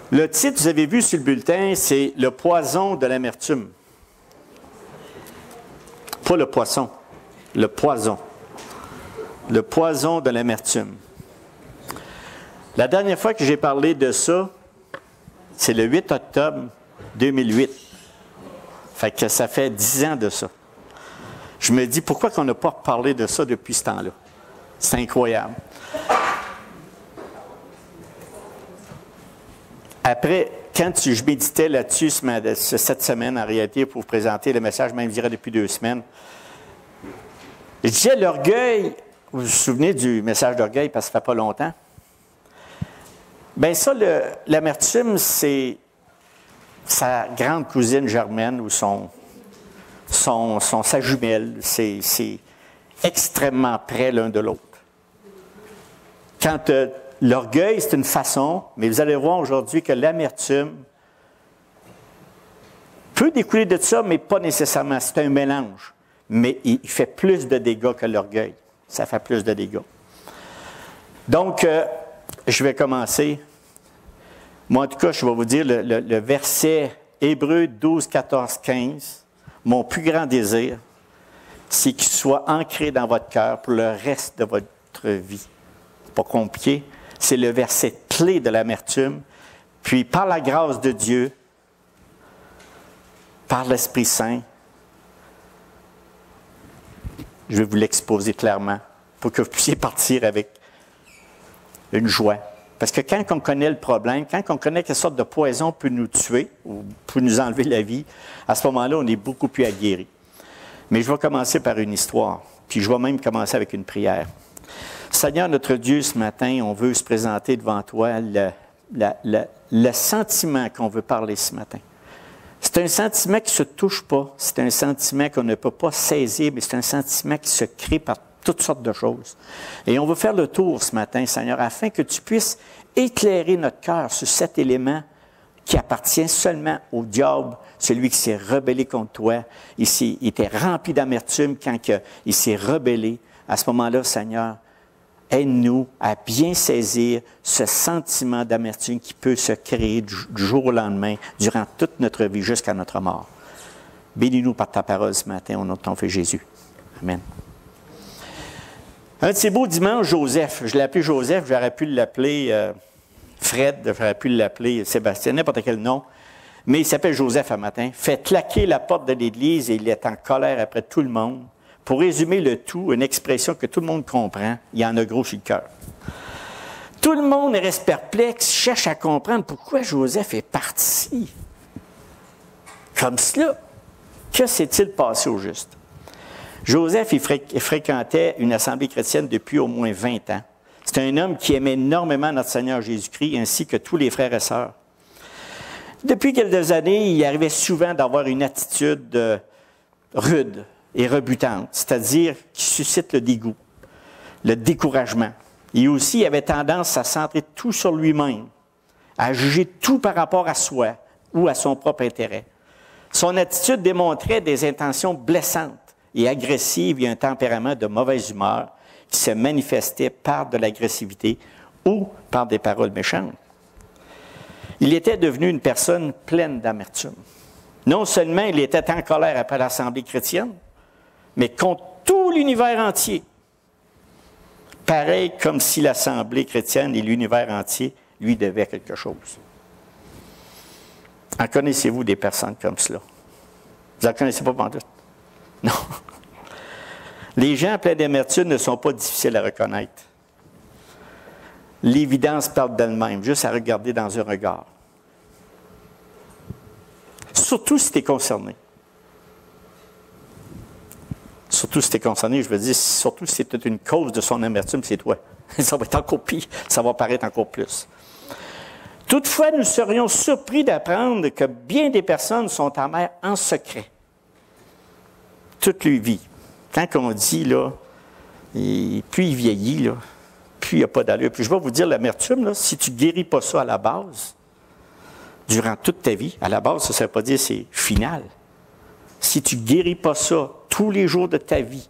Le titre, vous avez vu sur le bulletin, c'est « Le poison de l'amertume ». Pas le poisson, le poison. Le poison de l'amertume. La dernière fois que j'ai parlé de ça, c'est le 8 octobre 2008. Fait que ça fait 10 ans de ça. Je me dis, pourquoi qu'on n'a pas parlé de ça depuis ce temps-là? C'est incroyable. Après, quand je méditais là-dessus cette semaine, en réalité, pour vous présenter le message, même je dirais depuis 2 semaines, je disais l'orgueil, vous vous souvenez du message d'orgueil, parce que ça ne fait pas longtemps? Bien ça, l'amertume, c'est sa grande cousine germaine ou sa jumelle. C'est extrêmement près l'un de l'autre. Quand l'orgueil, c'est une façon, mais vous allez voir aujourd'hui que l'amertume peut découler de ça, mais pas nécessairement. C'est un mélange. Mais il fait plus de dégâts que l'orgueil. Ça fait plus de dégâts. Donc, je vais commencer. Moi, en tout cas, je vais vous dire le verset Hébreux 12, 14, 15. Mon plus grand désir, c'est qu'il soit ancré dans votre cœur pour le reste de votre vie. C'est pas compliqué. C'est le verset clé de l'amertume. Puis, par la grâce de Dieu, par l'Esprit Saint, je vais vous l'exposer clairement pour que vous puissiez partir avec une joie. Parce que quand on connaît le problème, quand on connaît quelle sorte de poison peut nous tuer ou peut nous enlever la vie, à ce moment-là, on est beaucoup plus aguerri. Mais je vais commencer par une histoire, puis je vais même commencer avec une prière. Seigneur, notre Dieu, ce matin, on veut se présenter devant toi le sentiment qu'on veut parler ce matin. C'est un sentiment qui ne se touche pas, c'est un sentiment qu'on ne peut pas saisir, mais c'est un sentiment qui se crée par toutes sortes de choses. Et on veut faire le tour ce matin, Seigneur, afin que tu puisses éclairer notre cœur sur cet élément qui appartient seulement au diable, celui qui s'est rebellé contre toi. Il était rempli d'amertume quand il s'est rebellé. À ce moment-là, Seigneur, aide-nous à bien saisir ce sentiment d'amertume qui peut se créer du jour au lendemain, durant toute notre vie, jusqu'à notre mort. Bénis-nous par ta parole ce matin, au nom de ton Fils Jésus. Amen. Un de ces beaux dimanches, Joseph. Je l'ai appelé Joseph, j'aurais pu l'appeler Fred, j'aurais pu l'appeler Sébastien, n'importe quel nom. Mais il s'appelle Joseph un matin. Fait claquer la porte de l'église et il est en colère après tout le monde. Pour résumer le tout, une expression que tout le monde comprend, il y en a gros sur le cœur. Tout le monde reste perplexe, cherche à comprendre pourquoi Joseph est parti. Comme cela, que s'est-il passé au juste? Joseph, il fréquentait une assemblée chrétienne depuis au moins 20 ans. C'est un homme qui aimait énormément notre Seigneur Jésus-Christ, ainsi que tous les frères et sœurs. Depuis quelques années, il arrivait souvent d'avoir une attitude rude et rebutante, c'est-à-dire qui suscite le dégoût, le découragement. Et aussi, il avait tendance à centrer tout sur lui-même, à juger tout par rapport à soi ou à son propre intérêt. Son attitude démontrait des intentions blessantes et agressives et un tempérament de mauvaise humeur qui se manifestait par de l'agressivité ou par des paroles méchantes. Il était devenu une personne pleine d'amertume. Non seulement il était en colère après l'Assemblée chrétienne, mais contre tout l'univers entier. Pareil comme si l'Assemblée chrétienne et l'univers entier lui devaient quelque chose. En connaissez-vous des personnes comme cela? Vous n'en connaissez pas pantoute? Non. Les gens pleins d'amertume ne sont pas difficiles à reconnaître. L'évidence parle d'elle-même, juste à regarder dans un regard. Surtout si tu es concerné. Surtout si tu es concerné, je veux dire, surtout si c'est une cause de son amertume, c'est toi. Ça va être encore pire, ça va paraître encore plus. Toutefois, nous serions surpris d'apprendre que bien des personnes sont amères en secret. Toute leur vie. Quand on dit, là, et plus il vieillit, là, plus il n'y a pas d'allure. Puis je vais vous dire, l'amertume, là, si tu ne guéris pas ça à la base, durant toute ta vie, à la base, ça ne veut pas dire c'est final. Si tu ne guéris pas ça tous les jours de ta vie,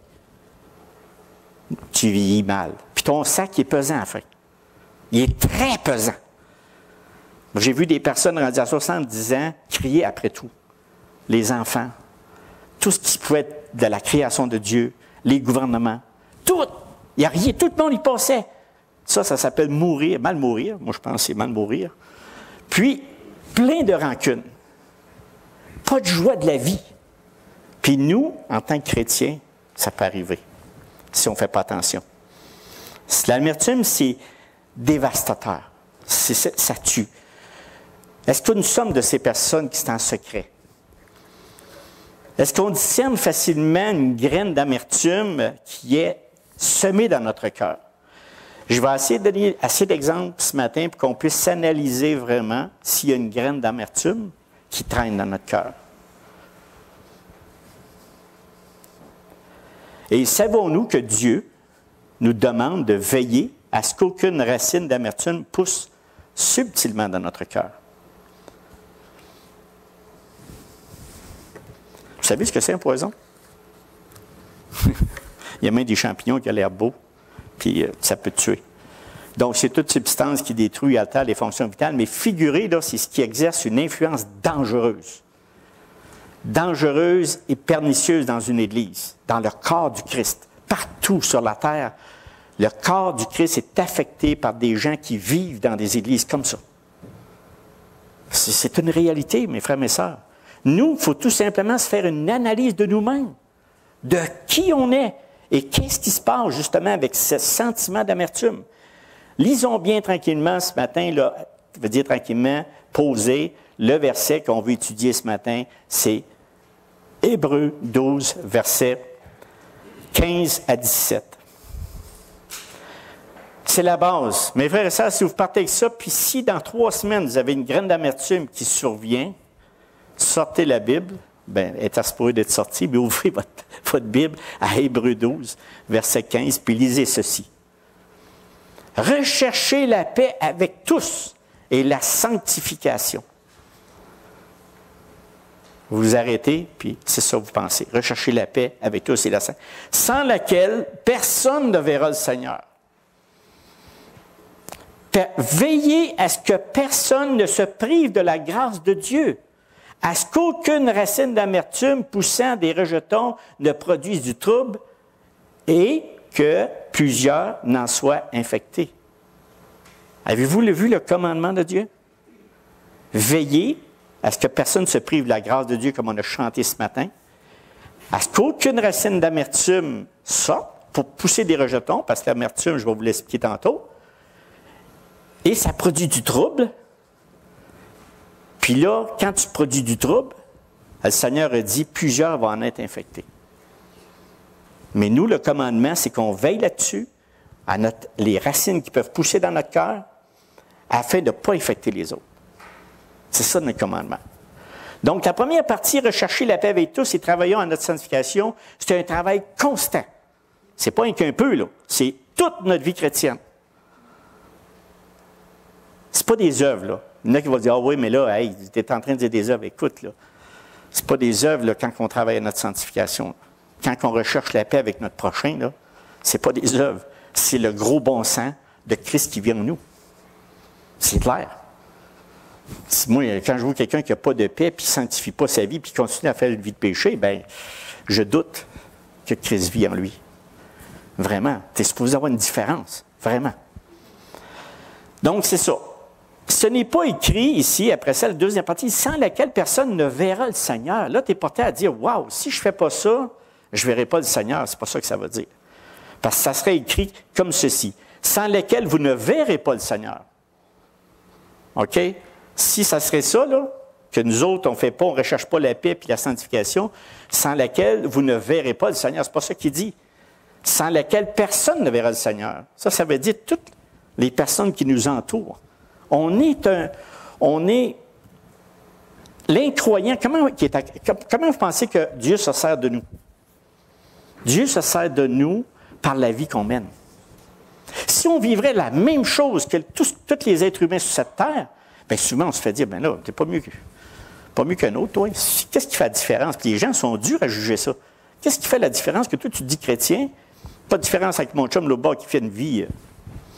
tu vieillis mal. Puis ton sac est pesant, en fait. Il est très pesant. J'ai vu des personnes rendues à 70 ans crier après tout. Les enfants, tout ce qui pouvait être de la création de Dieu, les gouvernements, tout. Il n'y a rien, tout le monde y passait. Ça s'appelle mourir, mal mourir. Moi, je pense que c'est mal mourir. Puis, plein de rancune. Pas de joie de la vie. Puis nous, en tant que chrétiens, ça peut arriver, si on ne fait pas attention. L'amertume, c'est dévastateur. Ça tue. Est-ce que nous sommes de ces personnes qui sont en secret? Est-ce qu'on discerne facilement une graine d'amertume qui est semée dans notre cœur? Je vais essayer de donner assez d'exemples ce matin pour qu'on puisse s'analyser vraiment s'il y a une graine d'amertume qui traîne dans notre cœur. Et savons-nous que Dieu nous demande de veiller à ce qu'aucune racine d'amertume pousse subtilement dans notre cœur? Vous savez ce que c'est un poison? Il y a même des champignons qui ont l'air beaux, puis ça peut tuer. Donc, c'est toute substance qui détruit et altère les fonctions vitales, mais figurez, là, c'est ce qui exerce une influence dangereuse. Dangereuse et pernicieuse dans une Église, dans le corps du Christ. Partout sur la terre, le corps du Christ est affecté par des gens qui vivent dans des églises comme ça. C'est une réalité, mes frères et mes sœurs. Nous, il faut tout simplement se faire une analyse de nous-mêmes, de qui on est et qu'est-ce qui se passe justement avec ce sentiment d'amertume. Lisons bien tranquillement ce matin, là, je veux dire tranquillement, poser le verset qu'on veut étudier ce matin, c'est Hébreux 12, versets 15 à 17. C'est la base. Mes frères et sœurs, si vous partez avec ça, puis si dans 3 semaines, vous avez une graine d'amertume qui survient, sortez la Bible, bien, elle est assurée d'être sortie, mais ouvrez votre Bible à Hébreux 12, verset 15, puis lisez ceci. Recherchez la paix avec tous et la sanctification. Vous vous arrêtez, puis c'est ça que vous pensez. Recherchez la paix avec tous et la sanctification, sans laquelle personne ne verra le Seigneur. Veillez à ce que personne ne se prive de la grâce de Dieu, à ce qu'aucune racine d'amertume poussant des rejetons ne produise du trouble et que plusieurs n'en soient infectés. Avez-vous vu le commandement de Dieu? Veillez à ce que personne ne se prive de la grâce de Dieu, comme on a chanté ce matin, à ce qu'aucune racine d'amertume sorte pour pousser des rejetons, parce que l'amertume, je vais vous l'expliquer tantôt, et ça produit du trouble. Puis là, quand tu produis du trouble, le Seigneur a dit, plusieurs vont en être infectés. Mais nous, le commandement, c'est qu'on veille là-dessus, les racines qui peuvent pousser dans notre cœur, afin de ne pas infecter les autres. C'est ça notre commandement. Donc, la première partie, rechercher la paix avec tous et travaillons à notre sanctification, c'est un travail constant. C'est pas qu'un peu, là. C'est toute notre vie chrétienne. C'est pas des œuvres, là. Il y en a qui vont dire, ah oui, mais là, hey, tu es en train de dire des œuvres. Écoute, là, c'est pas des œuvres, là, quand on travaille à notre sanctification. Quand on recherche la paix avec notre prochain, là, c'est pas des œuvres. C'est le gros bon sens de Christ qui vient en nous. C'est clair. Moi, quand je vois quelqu'un qui n'a pas de paix, puis qui ne sanctifie pas sa vie, puis qui continue à faire une vie de péché, bien, je doute que Christ vit en lui. Vraiment. Tu es supposé avoir une différence. Vraiment. Donc, c'est ça. Ce n'est pas écrit ici, après ça, la deuxième partie, sans laquelle personne ne verra le Seigneur. Là, tu es porté à dire, waouh, si je ne fais pas ça, je ne verrai pas le Seigneur. C'est pas ça que ça veut dire. Parce que ça serait écrit comme ceci, sans laquelle vous ne verrez pas le Seigneur. OK? Si ça serait ça, là, que nous autres, on ne fait pas, on ne recherche pas la paix et la sanctification, sans laquelle vous ne verrez pas le Seigneur. C'est pas ça qu'il dit. Sans laquelle personne ne verra le Seigneur. Ça veut dire toutes les personnes qui nous entourent. On est l'incroyant. Comment vous pensez que Dieu se sert de nous? Dieu se sert de nous par la vie qu'on mène. Si on vivrait la même chose que tous les êtres humains sur cette terre, bien souvent on se fait dire, bien là, t'es pas mieux qu'un autre, toi. Qu'est-ce qui fait la différence? Puis les gens sont durs à juger ça. Qu'est-ce qui fait la différence que toi, tu te dis chrétien, pas de différence avec mon chum là-bas qui fait une vie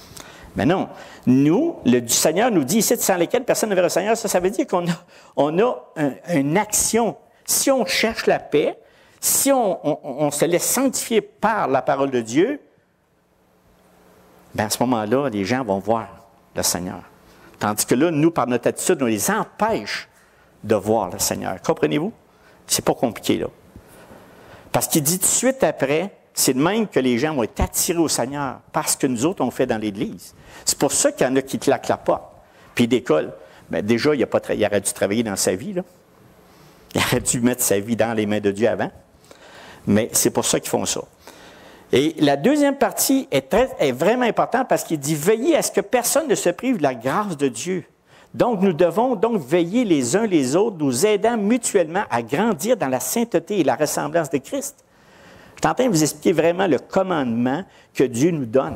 Mais non. Nous, le Seigneur nous dit ici, sans lesquels personne ne verra le Seigneur, ça veut dire qu'on a une action. Si on cherche la paix, si on se laisse sanctifier par la parole de Dieu, bien à ce moment-là, les gens vont voir le Seigneur. Tandis que là, nous, par notre attitude, on les empêche de voir le Seigneur. Comprenez-vous? C'est pas compliqué, là. Parce qu'il dit tout de suite après, c'est de même que les gens vont être attirés au Seigneur, parce que nous autres, on fait dans l'Église. C'est pour ça qu'il y en a qui claquent la porte, puis ils décollent. Bien, déjà, il aurait dû travailler dans sa vie, là. Il aurait dû mettre sa vie dans les mains de Dieu avant. Mais c'est pour ça qu'ils font ça. Et la deuxième partie est vraiment importante parce qu'il dit « Veillez à ce que personne ne se prive de la grâce de Dieu. » Donc, nous devons donc veiller les uns les autres, nous aidant mutuellement à grandir dans la sainteté et la ressemblance de Christ. Je suis en train de vous expliquer vraiment le commandement que Dieu nous donne.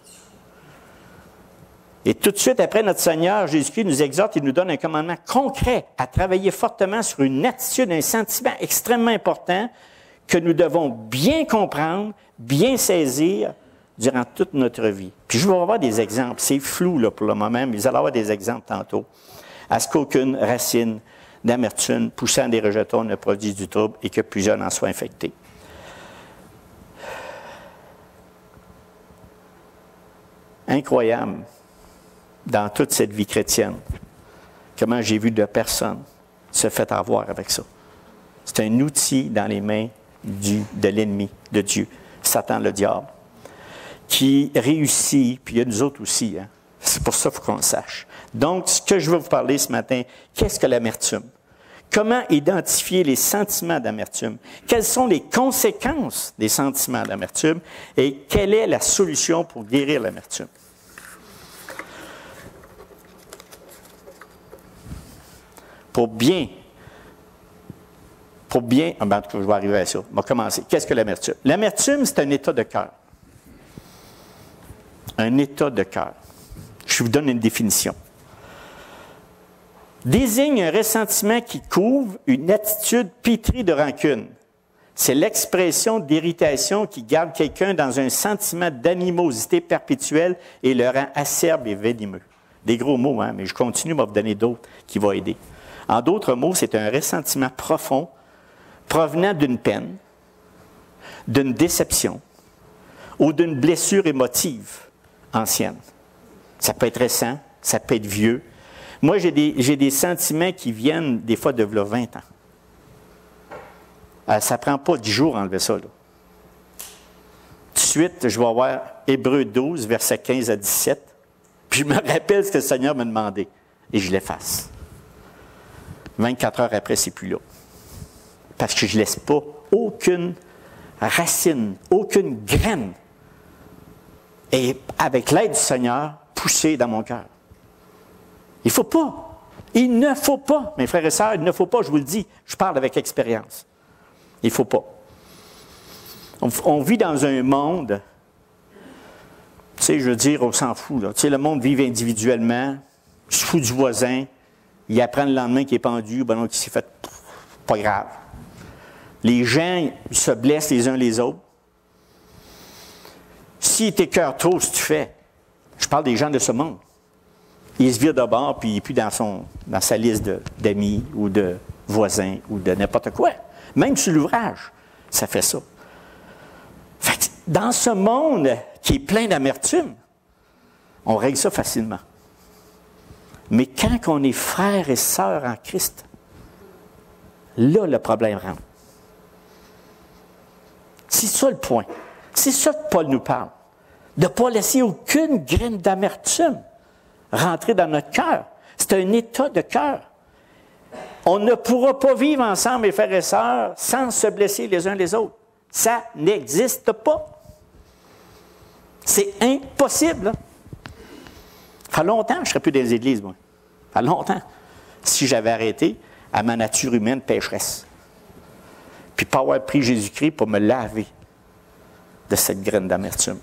Et tout de suite après, notre Seigneur Jésus-Christ nous exhorte et nous donne un commandement concret à travailler fortement sur une attitude, un sentiment extrêmement important que nous devons bien comprendre, bien saisir durant toute notre vie. Puis je vais avoir des exemples. C'est flou là, pour le moment, mais vous allez avoir des exemples tantôt. À ce qu'aucune racine d'amertume poussant des rejetons ne produise du trouble et que plusieurs en soient infectés. Incroyable, dans toute cette vie chrétienne, comment j'ai vu de personnes se faire avoir avec ça. C'est un outil dans les mains de l'ennemi de Dieu, Satan le diable, qui réussit, puis il y a nous autres aussi, hein? C'est pour ça qu'il faut qu'on le sache. Donc, ce que je veux vous parler ce matin, qu'est-ce que l'amertume? Comment identifier les sentiments d'amertume? Quelles sont les conséquences des sentiments d'amertume? Et quelle est la solution pour guérir l'amertume? Pour bien, en tout cas, je vais arriver à ça. On va commencer. Qu'est-ce que l'amertume? L'amertume, c'est un état de cœur. Un état de cœur. Je vous donne une définition. Désigne un ressentiment qui couvre une attitude pétrie de rancune. C'est l'expression d'irritation qui garde quelqu'un dans un sentiment d'animosité perpétuelle et le rend acerbe et venimeux. Des gros mots, hein, mais je continue, à vous donner d'autres qui vont aider. En d'autres mots, c'est un ressentiment profond provenant d'une peine, d'une déception ou d'une blessure émotive ancienne. Ça peut être récent, ça peut être vieux. Moi, j'ai des sentiments qui viennent des fois de 20 ans. Ça ne prend pas 10 jours à enlever ça, là. Tout de suite, je vais avoir Hébreux 12, versets 15 à 17. Puis je me rappelle ce que le Seigneur m'a demandé. Et je l'efface. 24 heures après, c'est plus là. Parce que je ne laisse pas aucune racine, aucune graine. Et avec l'aide du Seigneur, pousser dans mon cœur. Il ne faut pas. Il ne faut pas. Mes frères et sœurs, il ne faut pas, je vous le dis. Je parle avec expérience. Il ne faut pas. On vit dans un monde, tu sais, je veux dire, on s'en fout, là. Tu sais, le monde vit individuellement, il se fout du voisin, il apprend le lendemain qu'il est pendu, ben non, qu'il s'est fait, pas grave. Les gens se blessent les uns les autres. Si t'écœures trop, ce que tu fais, je parle des gens de ce monde. Il se vire de bord, puis il n'est plus dans sa liste d'amis ou de voisins ou de n'importe quoi. Même sur l'ouvrage, ça fait ça. Fait que dans ce monde qui est plein d'amertume, on règle ça facilement. Mais quand on est frères et sœurs en Christ, là, le problème rentre. C'est ça le point. C'est ça que Paul nous parle. De ne pas laisser aucune graine d'amertume rentrer dans notre cœur. C'est un état de cœur. On ne pourra pas vivre ensemble, mes frères et sœurs, sans se blesser les uns les autres. Ça n'existe pas. C'est impossible. Là. Ça fait longtemps que je ne serais plus dans les églises, moi. Ça fait longtemps. Si j'avais arrêté à ma nature humaine pécheresse. Puis pas avoir pris Jésus-Christ pour me laver de cette graine d'amertume.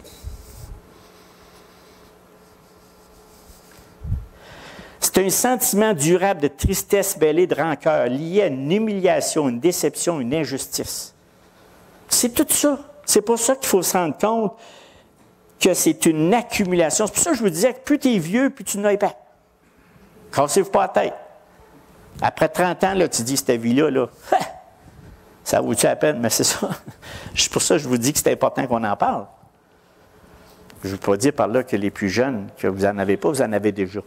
C'est un sentiment durable de tristesse mêlée de rancœur, lié à une humiliation, une déception, une injustice. C'est tout ça. C'est pour ça qu'il faut se rendre compte que c'est une accumulation. C'est pour ça que je vous disais que plus tu es vieux, plus tu n'as pas. Cassez-vous pas la tête. Après 30 ans, là, tu dis, cette vie-là, là, ça vaut-tu la peine? Mais c'est ça. C'est pour ça que je vous dis que c'est important qu'on en parle. Je ne veux pas dire par là que les plus jeunes, que vous n'en avez pas, vous en avez déjà.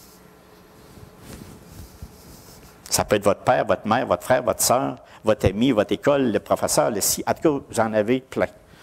Ça peut être votre père, votre mère, votre frère, votre soeur, votre ami, votre école, le professeur, le si. En tout cas, vous en avez plein.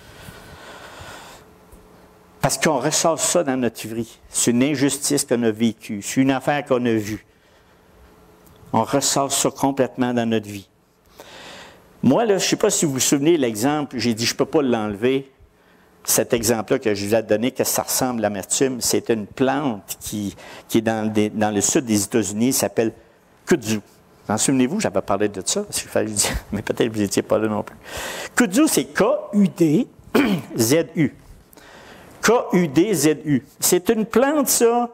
Parce qu'on ressort ça dans notre vie. C'est une injustice qu'on a vécue. C'est une affaire qu'on a vue. On ressort ça complètement dans notre vie. Moi, là, je ne sais pas si vous vous souvenez l'exemple, j'ai dit je ne peux pas l'enlever. Cet exemple-là que je vous ai donné, que ça ressemble à l'amertume, c'est une plante qui est dans le sud des États-Unis, s'appelle kudzu. Vous en souvenez-vous? J'avais parlé de ça, si il fallait le dire, mais peut-être que vous n'étiez pas là non plus. Kudzu, c'est K-U-D-Z-U. K-U-D-Z-U. C'est une plante, ça,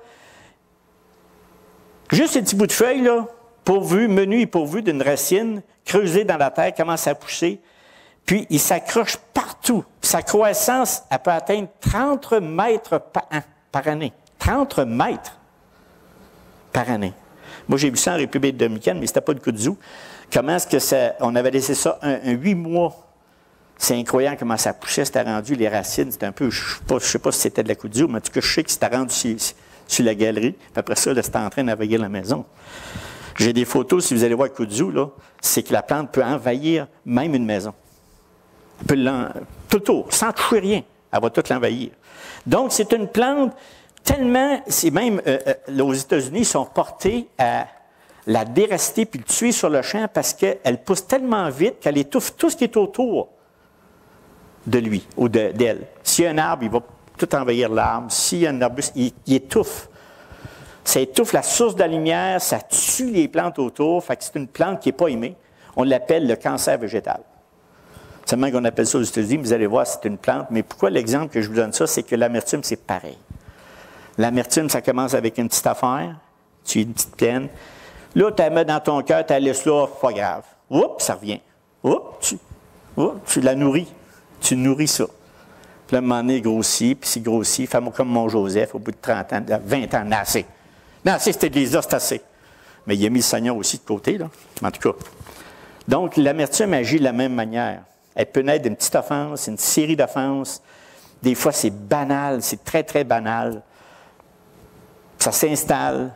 juste un petit bout de feuille, là, menu et pourvu d'une racine, creusée dans la terre, commence à pousser, puis il s'accroche partout. Sa croissance, elle peut atteindre 30 mètres par année. 30 mètres par année. Moi, j'ai vu ça en République dominicaine, mais ce n'était pas de kudzu. Comment est-ce que ça... On avait laissé ça un 8 mois. C'est incroyable comment ça poussait, c'était rendu, les racines, c'était un peu... Je ne sais pas si c'était de la kudzu, mais en tout cas, je sais que c'était rendu sur la galerie. Puis après ça, là, c'était en train d'envahir la maison. J'ai des photos, si vous allez voir kudzu, là, c'est que la plante peut envahir même une maison. Elle peut tout autour, sans toucher rien. Elle va tout l'envahir. Donc, c'est une plante tellement... C'est même, là, aux États-Unis, ils sont portés à la dérester puis le tuer sur le champ parce qu'elle pousse tellement vite qu'elle étouffe tout ce qui est autour de lui ou d'elle. S'il y a un arbre, il va tout envahir l'arbre. S'il y a un arbuste, il étouffe. Ça étouffe la source de la lumière, ça tue les plantes autour. Fait que c'est une plante qui n'est pas aimée. On l'appelle le cancer végétal. Seulement qu'on appelle ça aux États-Unis, vous allez voir, c'est une plante. Mais pourquoi l'exemple que je vous donne ça, c'est que l'amertume, c'est pareil. L'amertume, ça commence avec une petite affaire, tu es une petite plaine. Là, tu la mets dans ton cœur, tu la laisses là, pas grave. Oups, ça revient. Oups, tu la nourris. Tu nourris ça. Puis là, à un moment donné, il grossit, puis s'il grossit, fais-moi comme mon Joseph, au bout de 30 ans, 20 ans, assez. Non, assez, c'était de les os, c'est assez. Mais il a mis le Seigneur aussi de côté, là. En tout cas. Donc, l'amertume agit de la même manière. Elle peut naître d'une petite offense, une série d'offenses. Des fois, c'est banal, c'est très, très banal. Ça s'installe.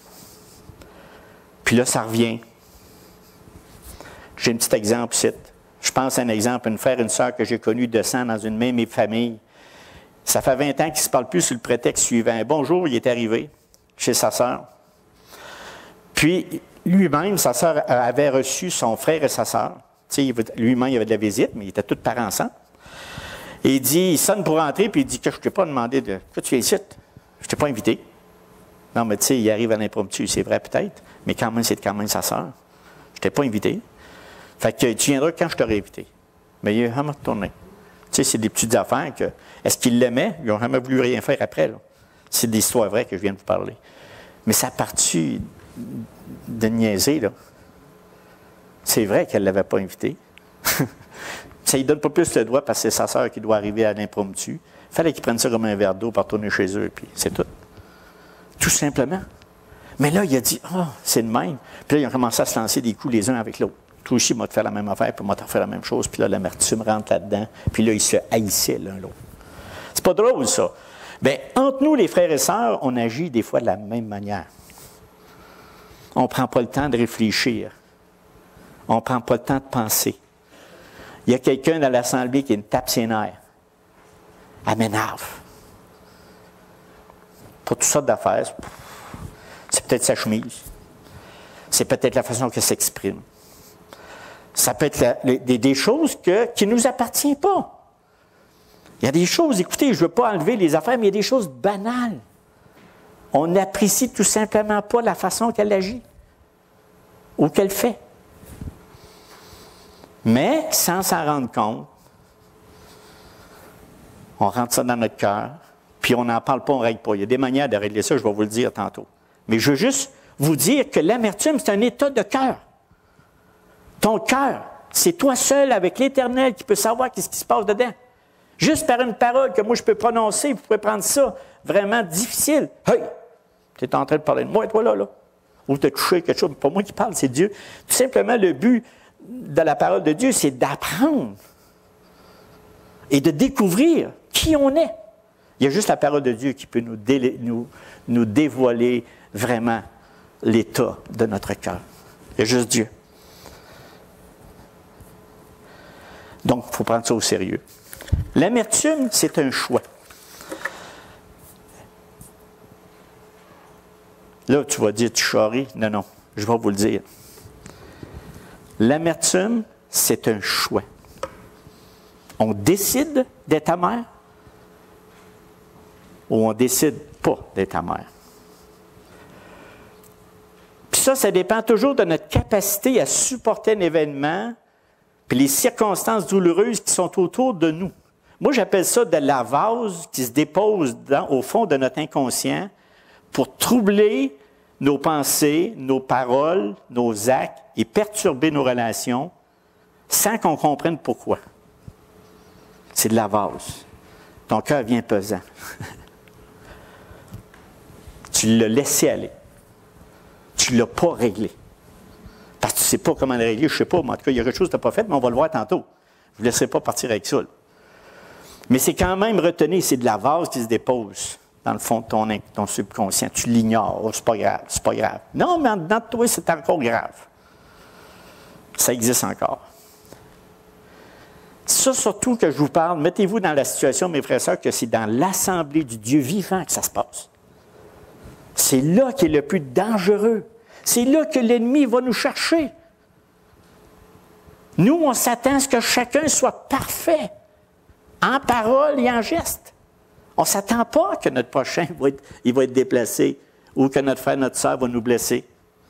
Puis là, ça revient. J'ai un petit exemple ici. Je pense à un exemple, une frère et une sœur que j'ai connus de sang dans une même famille. Ça fait 20 ans qu'ils ne se parlent plus sur le prétexte suivant. Bonjour, il est arrivé chez sa sœur. Puis, lui-même, sa sœur avait reçu son frère et sa sœur. Lui-même, il avait de la visite, mais ils étaient tous parents ensemble. Et il dit, il sonne pour rentrer, puis il dit que je ne t'ai pas demandé de... Pourquoi tu es ici? Je ne t'ai pas invité. Non, mais tu sais, il arrive à l'impromptu, c'est vrai peut-être, mais quand même, c'est quand même sa sœur. Je ne t'ai pas invité. Fait que tu viendras quand je t'aurai invité. Mais il a jamais retourné. Tu sais, c'est des petites affaires que... Est-ce qu'il l'aimait? Ils n'ont jamais voulu rien faire après, là. C'est des histoires vraies que je viens de vous parler. Mais ça part-tu de niaiser, là? C'est vrai qu'elle ne l'avait pas invité. Ça ne lui donne pas plus le droit parce que c'est sa sœur qui doit arriver à l'impromptu. Il fallait qu'il prenne ça comme un verre d'eau pour retourner chez eux, puis c'est tout. Tout simplement. Mais là, il a dit, ah, c'est le même. Puis là, ils ont commencé à se lancer des coups les uns avec l'autre. Toi aussi, moi, te faire la même affaire, puis moi, te faire la même chose. Puis là, l'amertume rentre là-dedans. Puis là, ils se haïssaient l'un l'autre. C'est pas drôle, ça. Bien, entre nous, les frères et sœurs, on agit des fois de la même manière. On ne prend pas le temps de réfléchir. On ne prend pas le temps de penser. Il y a quelqu'un dans l'assemblée qui me tape ses nerfs. Elle m'énerve. Pour toutes sortes d'affaires. C'est peut-être sa chemise. C'est peut-être la façon qu'elle s'exprime. Ça peut être des choses qui ne nous appartiennent pas. Il y a des choses, écoutez, je ne veux pas enlever les affaires, mais il y a des choses banales. On n'apprécie tout simplement pas la façon qu'elle agit ou qu'elle fait. Mais, sans s'en rendre compte, on rentre ça dans notre cœur, puis on n'en parle pas, on ne règle pas. Il y a des manières de régler ça, je vais vous le dire tantôt. Mais je veux juste vous dire que l'amertume, c'est un état de cœur. Ton cœur, c'est toi seul avec l'Éternel qui peut savoir ce qui se passe dedans. Juste par une parole que moi je peux prononcer, vous pouvez prendre ça vraiment difficile. Hey! Tu es en train de parler de moi, toi là. Ou de toucher quelque chose. Pas moi qui parle, c'est Dieu. Tout simplement, le but de la parole de Dieu, c'est d'apprendre et de découvrir qui on est. Il y a juste la parole de Dieu qui peut nous dévoiler vraiment l'état de notre cœur. Il y a juste Dieu. Donc, il faut prendre ça au sérieux. L'amertume, c'est un choix. Là, tu vas dire, tu charries. Non, non, je vais vous le dire. L'amertume, c'est un choix. On décide d'être amer ou on décide pas d'être amer. Puis ça dépend toujours de notre capacité à supporter un événement puis les circonstances douloureuses qui sont autour de nous. Moi, j'appelle ça de la vase qui se dépose au fond de notre inconscient pour troubler nos pensées, nos paroles, nos actes et perturber nos relations sans qu'on comprenne pourquoi. C'est de la vase. Ton cœur vient pesant. Tu l'as laissé aller. Tu ne l'as pas réglé. Parce que tu ne sais pas comment le régler, je ne sais pas, mais en tout cas, il y a quelque chose que tu n'as pas fait, mais on va le voir tantôt. Je ne vous laisserai pas partir avec ça. Là. Mais c'est quand même retenu, c'est de la vase qui se dépose dans le fond de ton subconscient. Tu l'ignores, oh, c'est pas grave, c'est pas grave. Non, mais en dedans de toi, c'est encore grave. Ça existe encore. Ça, surtout que je vous parle, mettez-vous dans la situation, mes frères et sœurs, que c'est dans l'assemblée du Dieu vivant que ça se passe. C'est là qui est le plus dangereux. C'est là que l'ennemi va nous chercher. Nous, on s'attend à ce que chacun soit parfait, en parole et en geste. On ne s'attend pas que notre prochain va être déplacé ou que notre frère, notre sœur va nous blesser.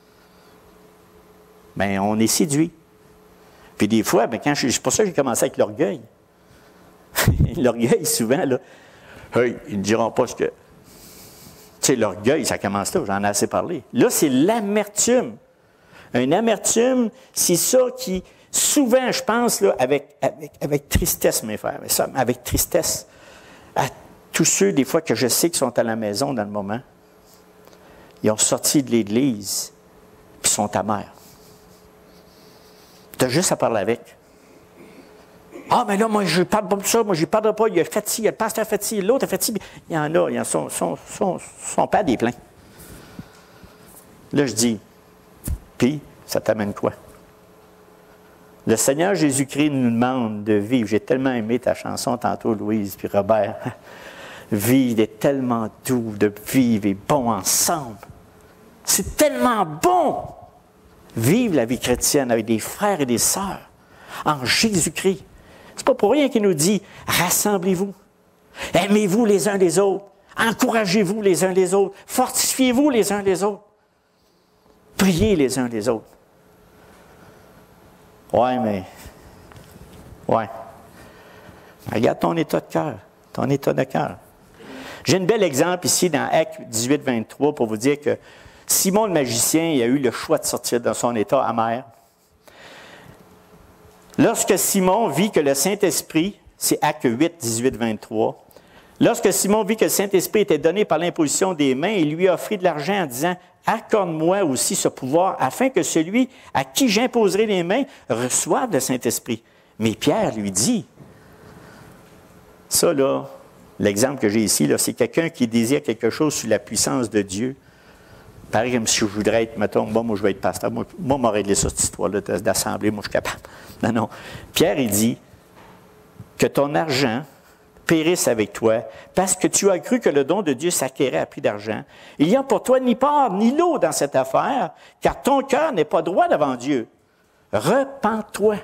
Bien, on est séduit. Puis des fois, c'est pour ça que j'ai commencé avec l'orgueil. L'orgueil, souvent, là, hey, ils ne diront pas ce que... Tu sais, l'orgueil, ça commence là, j'en ai assez parlé. Là, c'est l'amertume. Une amertume, c'est ça qui, souvent, je pense, là, avec tristesse, mes frères, avec tristesse, à tous ceux, des fois, que je sais qui sont à la maison dans le moment, ils ont sorti de l'Église, puis sont amers. Tu as juste à parler avec. Ah, mais là, moi, je ne parle pas de ça, moi, je ne parle pas, il a fait ci, il y a le pasteur a fait ci, l'autre a fait ci. Il y en a, ils sont pas des pleins. Là, je dis, puis, ça t'amène quoi? Le Seigneur Jésus-Christ nous demande de vivre. J'ai tellement aimé ta chanson tantôt, Louise, puis Robert. Vivre est tellement doux de vivre et bon ensemble. C'est tellement bon! Vivre la vie chrétienne avec des frères et des sœurs en Jésus-Christ. C'est pas pour rien qu'il nous dit « Rassemblez-vous, aimez-vous les uns les autres, encouragez-vous les uns les autres, fortifiez-vous les uns les autres, priez les uns les autres. » Ouais. Regarde ton état de cœur, ton état de cœur. J'ai un bel exemple ici dans Actes 18, 23 pour vous dire que Simon le magicien, il a eu le choix de sortir de son état amer. Lorsque Simon vit que le Saint-Esprit, c'est Actes 8, 18, 23, lorsque Simon vit que le Saint-Esprit était donné par l'imposition des mains, il lui a offert de l'argent en disant « Accorde-moi aussi ce pouvoir, afin que celui à qui j'imposerai les mains reçoive le Saint-Esprit. » Mais Pierre lui dit, ça là, l'exemple que j'ai ici, là, c'est quelqu'un qui désire quelque chose sous la puissance de Dieu. Pareil comme si je voudrais être, mettons, moi je vais être pasteur, moi m'a réglé ça, cette histoire-là d'assemblée, moi je suis capable. Non. Pierre, il dit que ton argent périsse avec toi, parce que tu as cru que le don de Dieu s'acquérait à prix d'argent. Il n'y a pour toi ni part ni lot dans cette affaire, car ton cœur n'est pas droit devant Dieu. Repens-toi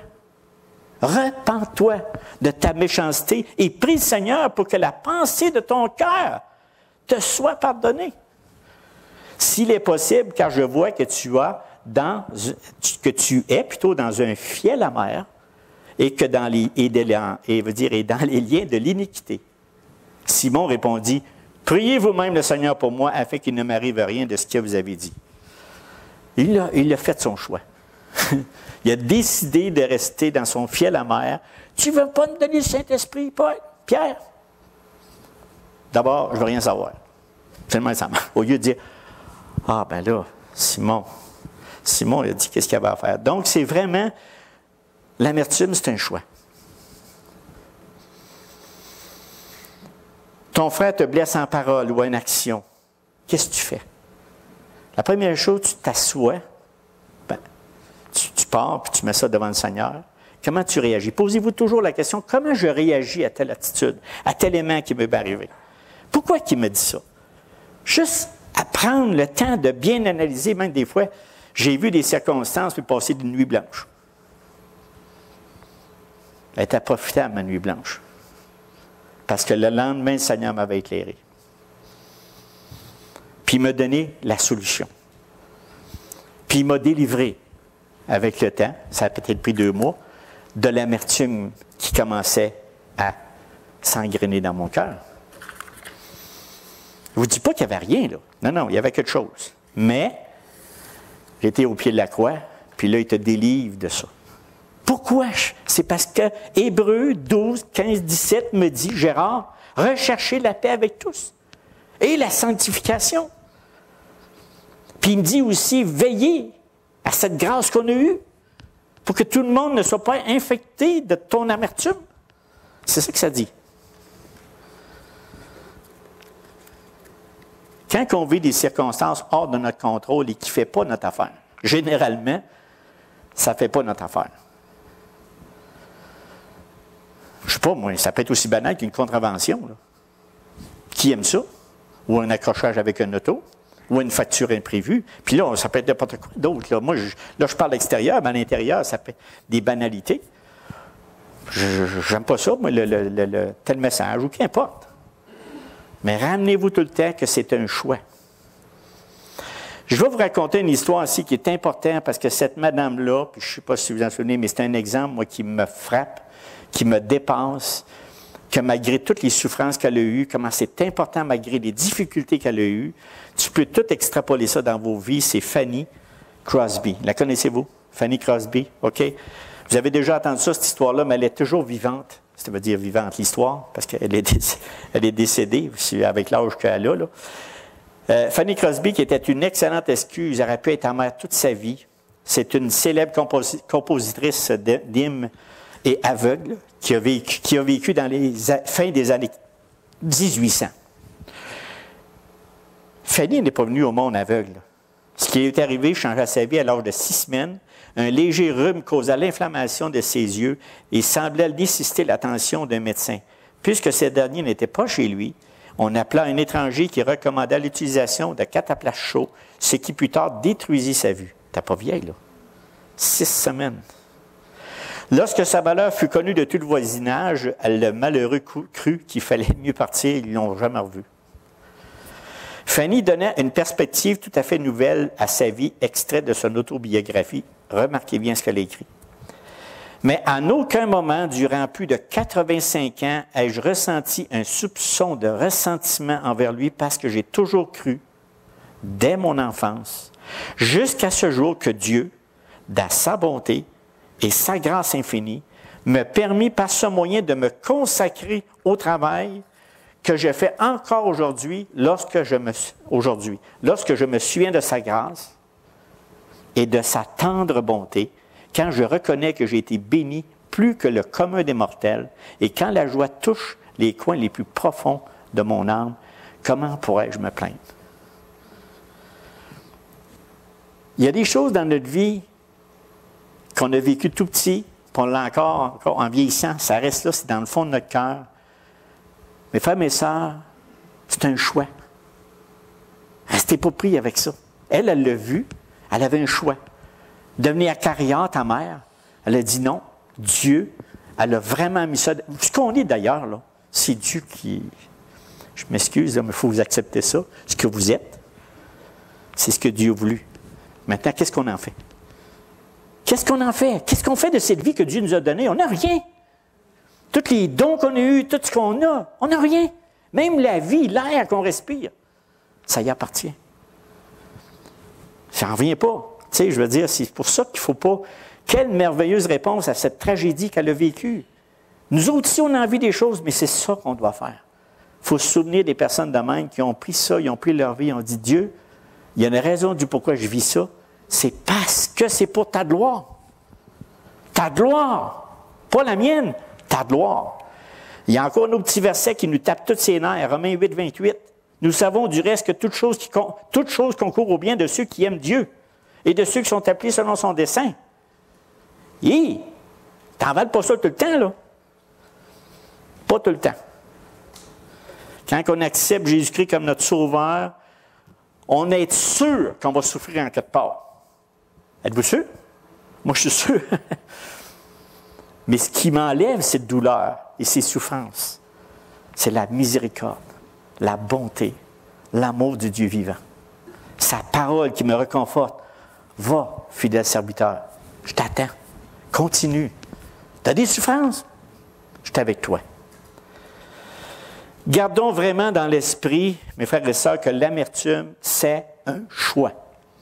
de ta méchanceté et prie le Seigneur pour que la pensée de ton cœur te soit pardonnée. S'il est possible, car je vois que tu es plutôt dans un fiel amer et que dans les liens de l'iniquité. Simon répondit, priez vous-même le Seigneur pour moi afin qu'il ne m'arrive rien de ce que vous avez dit. Il a fait son choix. Il a décidé de rester dans son fiel amer. Tu ne veux pas me donner le Saint-Esprit, Paul? Pierre, d'abord, je ne veux rien savoir. Tellement ça marche. Au lieu de dire, ah ben là, Simon, il a dit qu'est-ce qu'il avait à faire. Donc, c'est vraiment, l'amertume, c'est un choix. Ton frère te blesse en parole ou en action. Qu'est-ce que tu fais? La première chose, tu t'assois, tu pars, puis tu mets ça devant le Seigneur. Comment tu réagis? Posez-vous toujours la question, comment je réagis à telle attitude, à tel élément qui m'est arrivé? Pourquoi il me dit ça? Juste à prendre le temps de bien analyser, même des fois, j'ai vu des circonstances puis passer d'une nuit blanche. Elle était profitable, ma nuit blanche. Parce que le lendemain, le Seigneur m'avait éclairé. Puis il m'a donné la solution. Puis il m'a délivré avec le temps, ça a peut-être pris 2 mois, de l'amertume qui commençait à s'engrainer dans mon cœur. Je ne vous dis pas qu'il n'y avait rien, là. Non, il y avait quelque chose. Mais, j'étais au pied de la croix, puis là, il te délivre de ça. Pourquoi? C'est parce que Hébreux 12, 15, 17 me dit, Gérard, recherchez la paix avec tous et la sanctification. Puis il me dit aussi, veillez à cette grâce qu'on a eue pour que tout le monde ne soit pas infecté de ton amertume. C'est ça que ça dit. Quand on vit des circonstances hors de notre contrôle et qui ne fait pas notre affaire, généralement, ça ne fait pas notre affaire. Je ne sais pas, moi, ça peut être aussi banal qu'une contravention. Là. Qui aime ça? Ou un accrochage avec un auto? Ou une facture imprévue? Puis là, ça peut être n'importe quoi d'autre. Là. Moi, je parle extérieur, mais à l'intérieur, ça peut être des banalités. J'aime pas ça, moi, tel message, ou qu'importe. Mais ramenez-vous tout le temps que c'est un choix. Je vais vous raconter une histoire ici qui est importante parce que cette madame-là, puis je ne sais pas si vous en souvenez, mais c'est un exemple, moi, qui me frappe, qui me dépasse, que malgré toutes les souffrances qu'elle a eues, comment c'est important malgré les difficultés qu'elle a eues, tu peux tout extrapoler ça dans vos vies, c'est Fanny Crosby. La connaissez-vous? Fanny Crosby, OK? Vous avez déjà entendu ça, cette histoire-là, mais elle est toujours vivante. Ça veut dire vivante, l'histoire, parce qu'elle est décédée, avec l'âge qu'elle a. Là. Fanny Crosby, qui était une excellente excuse, aurait pu être amère toute sa vie. C'est une célèbre compositrice d'hymnes et aveugle qui a vécu dans les fins des années 1800. Fanny n'est pas venue au monde aveugle. Ce qui est arrivé changea sa vie à l'âge de 6 semaines. Un léger rhume causa l'inflammation de ses yeux et semblait nécessiter l'attention d'un médecin. Puisque ce dernier n'était pas chez lui, on appela un étranger qui recommanda l'utilisation de cataplasme chaud, ce qui plus tard détruisit sa vue. T'es pas vieille, là. 6 semaines. Lorsque sa malheur fut connue de tout le voisinage, le malheureux crut qu'il fallait mieux partir, ils ne l'ont jamais revu. Fanny donnait une perspective tout à fait nouvelle à sa vie, extrait de son autobiographie. Remarquez bien ce qu'elle a écrit. Mais en aucun moment, durant plus de 85 ans, ai-je ressenti un soupçon de ressentiment envers lui parce que j'ai toujours cru, dès mon enfance, jusqu'à ce jour que Dieu, dans sa bonté et sa grâce infinie, me permit par ce moyen de me consacrer au travail que je fais encore aujourd'hui lorsque je me souviens de sa grâce et de sa tendre bonté, quand je reconnais que j'ai été béni plus que le commun des mortels et quand la joie touche les coins les plus profonds de mon âme, comment pourrais-je me plaindre? Il y a des choses dans notre vie qu'on a vécues tout petit, puis on l'a encore en vieillissant, ça reste là, c'est dans le fond de notre cœur. Mes frères, mes sœurs, c'est un choix. Restez pas pris avec ça. Elle l'a vu, elle avait un choix. Devenir acariante, ta mère, elle a dit non. Dieu, elle a vraiment mis ça. Ce qu'on est d'ailleurs, là, c'est Dieu qui. Je m'excuse, mais il faut vous accepter ça. Ce que vous êtes, c'est ce que Dieu a voulu. Maintenant, qu'est-ce qu'on en fait? Qu'est-ce qu'on en fait? Qu'est-ce qu'on fait de cette vie que Dieu nous a donnée? On n'a rien. Tous les dons qu'on a eus, tout ce qu'on a, on n'a rien. Même la vie, l'air qu'on respire, ça y appartient. Ça n'en revient pas. Tu sais, je veux dire, c'est pour ça qu'il ne faut pas... Quelle merveilleuse réponse à cette tragédie qu'elle a vécue. Nous autres aussi, on a envie des choses, mais c'est ça qu'on doit faire. Il faut se souvenir des personnes de même qui ont pris ça, ils ont pris leur vie, ils ont dit, Dieu, il y a une raison du pourquoi je vis ça. C'est parce que c'est pour ta gloire. Ta gloire. Pas la mienne, ta gloire. Il y a encore un autre petit verset qui nous tape tous ses nerfs, Romains 8, 28. Nous savons du reste que toute chose concourt au bien de ceux qui aiment Dieu et de ceux qui sont appelés selon son dessein. Hi! T'envales pas ça tout le temps, là. Pas tout le temps. Quand on accepte Jésus-Christ comme notre sauveur, on est sûr qu'on va souffrir en quelque part. Êtes-vous sûr? Moi, je suis sûr. Mais ce qui m'enlève cette douleur et ces souffrances, c'est la miséricorde, la bonté, l'amour du Dieu vivant. Sa parole qui me réconforte. Va, fidèle serviteur, je t'attends. Continue. Tu as des souffrances? Je suis avec toi. Gardons vraiment dans l'esprit, mes frères et sœurs, que l'amertume, c'est un choix.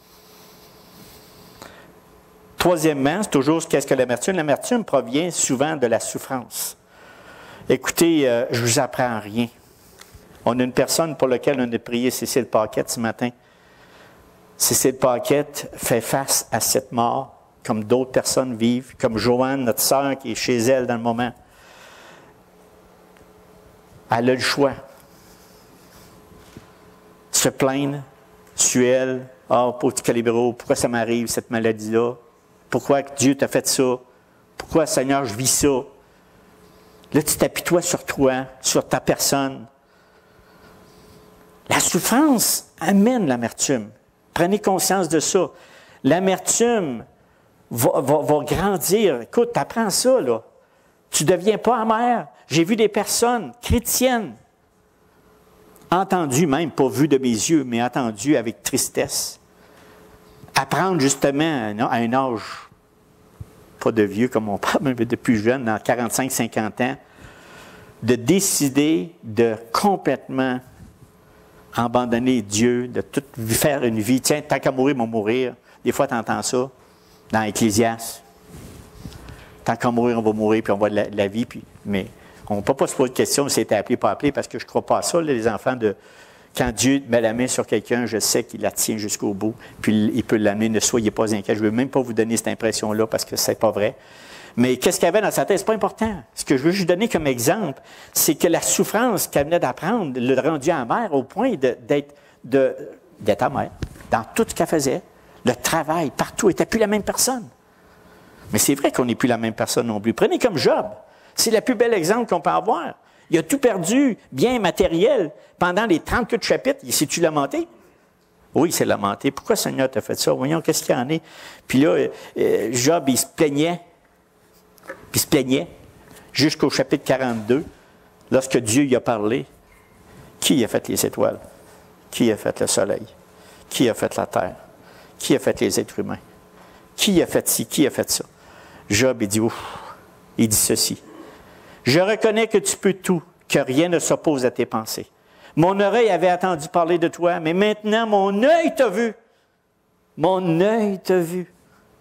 Troisièmement, c'est toujours qu'est-ce que l'amertume? L'amertume provient souvent de la souffrance. Écoutez, je ne vous apprends rien. On a une personne pour laquelle on a prié, Cécile Paquette, ce matin. Cécile Paquette fait face à cette mort, comme d'autres personnes vivent, comme Joanne, notre sœur, qui est chez elle dans le moment. Elle a le choix. Se plaindre, suelle, pauvre Calibro, pourquoi ça m'arrive, cette maladie-là? Pourquoi Dieu t'a fait ça? Pourquoi, Seigneur, je vis ça? Là, tu t'appuies-toi sur toi, sur ta personne. La souffrance amène l'amertume. Prenez conscience de ça. L'amertume va grandir. Écoute, tu apprends ça, là. Tu ne deviens pas amer. J'ai vu des personnes chrétiennes, entendues même, pas vues de mes yeux, mais entendues avec tristesse, apprendre justement à un âge, pas de vieux comme on parle, mais de plus jeune, dans 45-50 ans, de décider de complètement abandonner Dieu, de tout faire une vie. Tiens, tant qu'à mourir, m'en mourir. Des fois, tu entends ça dans Ecclésiaste. Tant qu'à mourir, on va mourir, puis on va de la vie. Mais on ne peut pas se poser de question si c'était appelé, pas appelé, parce que je ne crois pas à ça, là, les enfants de... Quand Dieu met la main sur quelqu'un, je sais qu'il la tient jusqu'au bout, puis il peut l'amener, ne soyez pas inquiets. Je ne veux même pas vous donner cette impression-là, parce que ce n'est pas vrai. Mais qu'est-ce qu'il y avait dans sa tête? Ce n'est pas important. Ce que je veux juste donner comme exemple, c'est que la souffrance qu'elle venait d'apprendre l'a rendue amère au point d'être amère. Dans tout ce qu'elle faisait, le travail, partout, elle n'était plus la même personne. Mais c'est vrai qu'on n'est plus la même personne non plus. Prenez comme Job. C'est le plus bel exemple qu'on peut avoir. Il a tout perdu, bien matériel, pendant les 38 chapitres. C'est-tu lamenté? Oui, c'est lamenté. Pourquoi, Seigneur, t'as fait ça? Voyons, qu'est-ce qu'il y en est? Puis là, Job, il se plaignait. Puis il se plaignait jusqu'au chapitre 42, lorsque Dieu y a parlé. Qui a fait les étoiles? Qui a fait le soleil? Qui a fait la terre? Qui a fait les êtres humains? Qui a fait ci? Qui a fait ça? Job, il dit, ouf, il dit ceci. Je reconnais que tu peux tout, que rien ne s'oppose à tes pensées. Mon oreille avait entendu parler de toi, mais maintenant mon œil t'a vu. Mon œil t'a vu.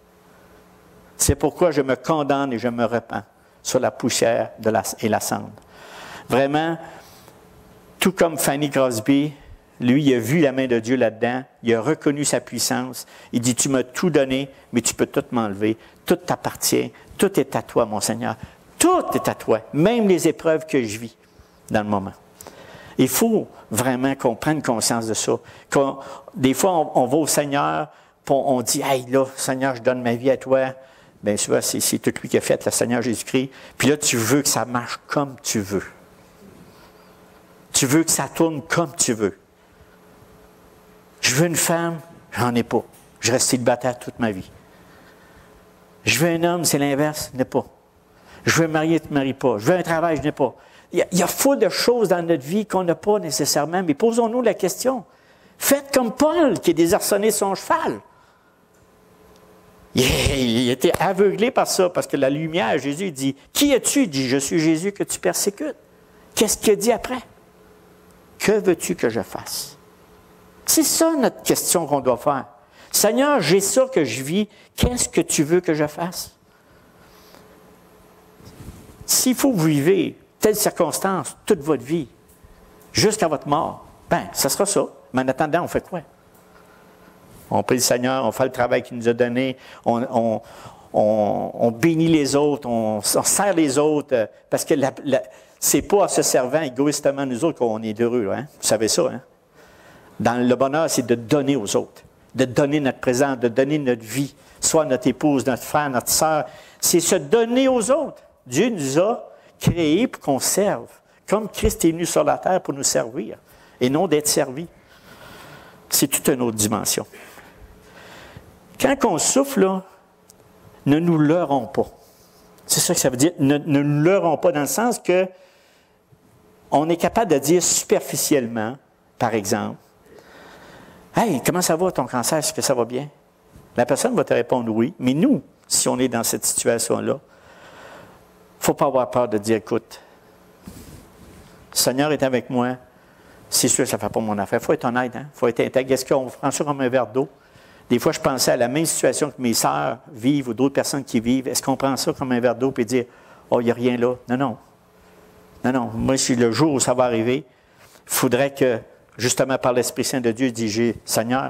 C'est pourquoi je me condamne et je me repens sur la poussière et la cendre. Vraiment, tout comme Fanny Crosby, lui, il a vu la main de Dieu là-dedans, il a reconnu sa puissance, il dit, tu m'as tout donné, mais tu peux tout m'enlever, tout t'appartient, tout est à toi, mon Seigneur, tout est à toi, même les épreuves que je vis dans le moment. Il faut vraiment qu'on prenne conscience de ça. Des fois, on va au Seigneur, puis on dit, hey là, Seigneur, je donne ma vie à toi. Bien sûr, c'est tout lui qui a fait, le Seigneur Jésus-Christ. Puis là, tu veux que ça marche comme tu veux. Tu veux que ça tourne comme tu veux. Je veux une femme, j'en ai pas. Je reste célibataire toute ma vie. Je veux un homme, c'est l'inverse, je n'ai pas. Je veux me marier, tu ne me maries pas. Je veux un travail, je n'ai pas. Il y a fou de choses dans notre vie qu'on n'a pas nécessairement, mais posons-nous la question. Faites comme Paul, qui a désarçonné son cheval. Il était aveuglé par ça, parce que la lumière, Jésus dit, « Qui es-tu? » Il dit, « Je suis Jésus que tu persécutes. » Qu'est-ce qu'il a dit après? « Que veux-tu que je fasse? » C'est ça notre question qu'on doit faire. « Seigneur, j'ai ça que je vis. Qu'est-ce que tu veux que je fasse? » S'il faut vous vivre telle circonstance toute votre vie, jusqu'à votre mort, ben, ça sera ça. Mais en attendant, on fait quoi? On prie le Seigneur, on fait le travail qu'il nous a donné, on bénit les autres, on sert les autres, parce que c'est pas en se servant égoïstement nous autres qu'on est heureux. Hein? Vous savez ça, hein? Dans le bonheur, c'est de donner aux autres, de donner notre présent, de donner notre vie, soit notre épouse, notre frère, notre sœur. C'est se donner aux autres. Dieu nous a créés pour qu'on serve, comme Christ est venu sur la terre pour nous servir, et non d'être servi. C'est toute une autre dimension. Quand on souffle, là, ne nous leurrons pas. C'est ça que ça veut dire. Ne nous leurrons pas dans le sens que on est capable de dire superficiellement, par exemple, « Hey, comment ça va ton cancer? Est-ce que ça va bien? » La personne va te répondre oui, mais nous, si on est dans cette situation-là, il ne faut pas avoir peur de dire, « Écoute, le Seigneur est avec moi, c'est sûr que ça ne fait pas mon affaire. » Il faut être honnête, il faut être intègre. Est-ce qu'on prend ça comme un verre d'eau? Des fois, je pensais à la même situation que mes sœurs vivent ou d'autres personnes qui vivent. Est-ce qu'on prend ça comme un verre d'eau et dire, « Oh, il n'y a rien là. » Non, non. Non, non. Moi, si le jour où ça va arriver, il faudrait que, justement, par l'Esprit Saint de Dieu, dise, « Seigneur,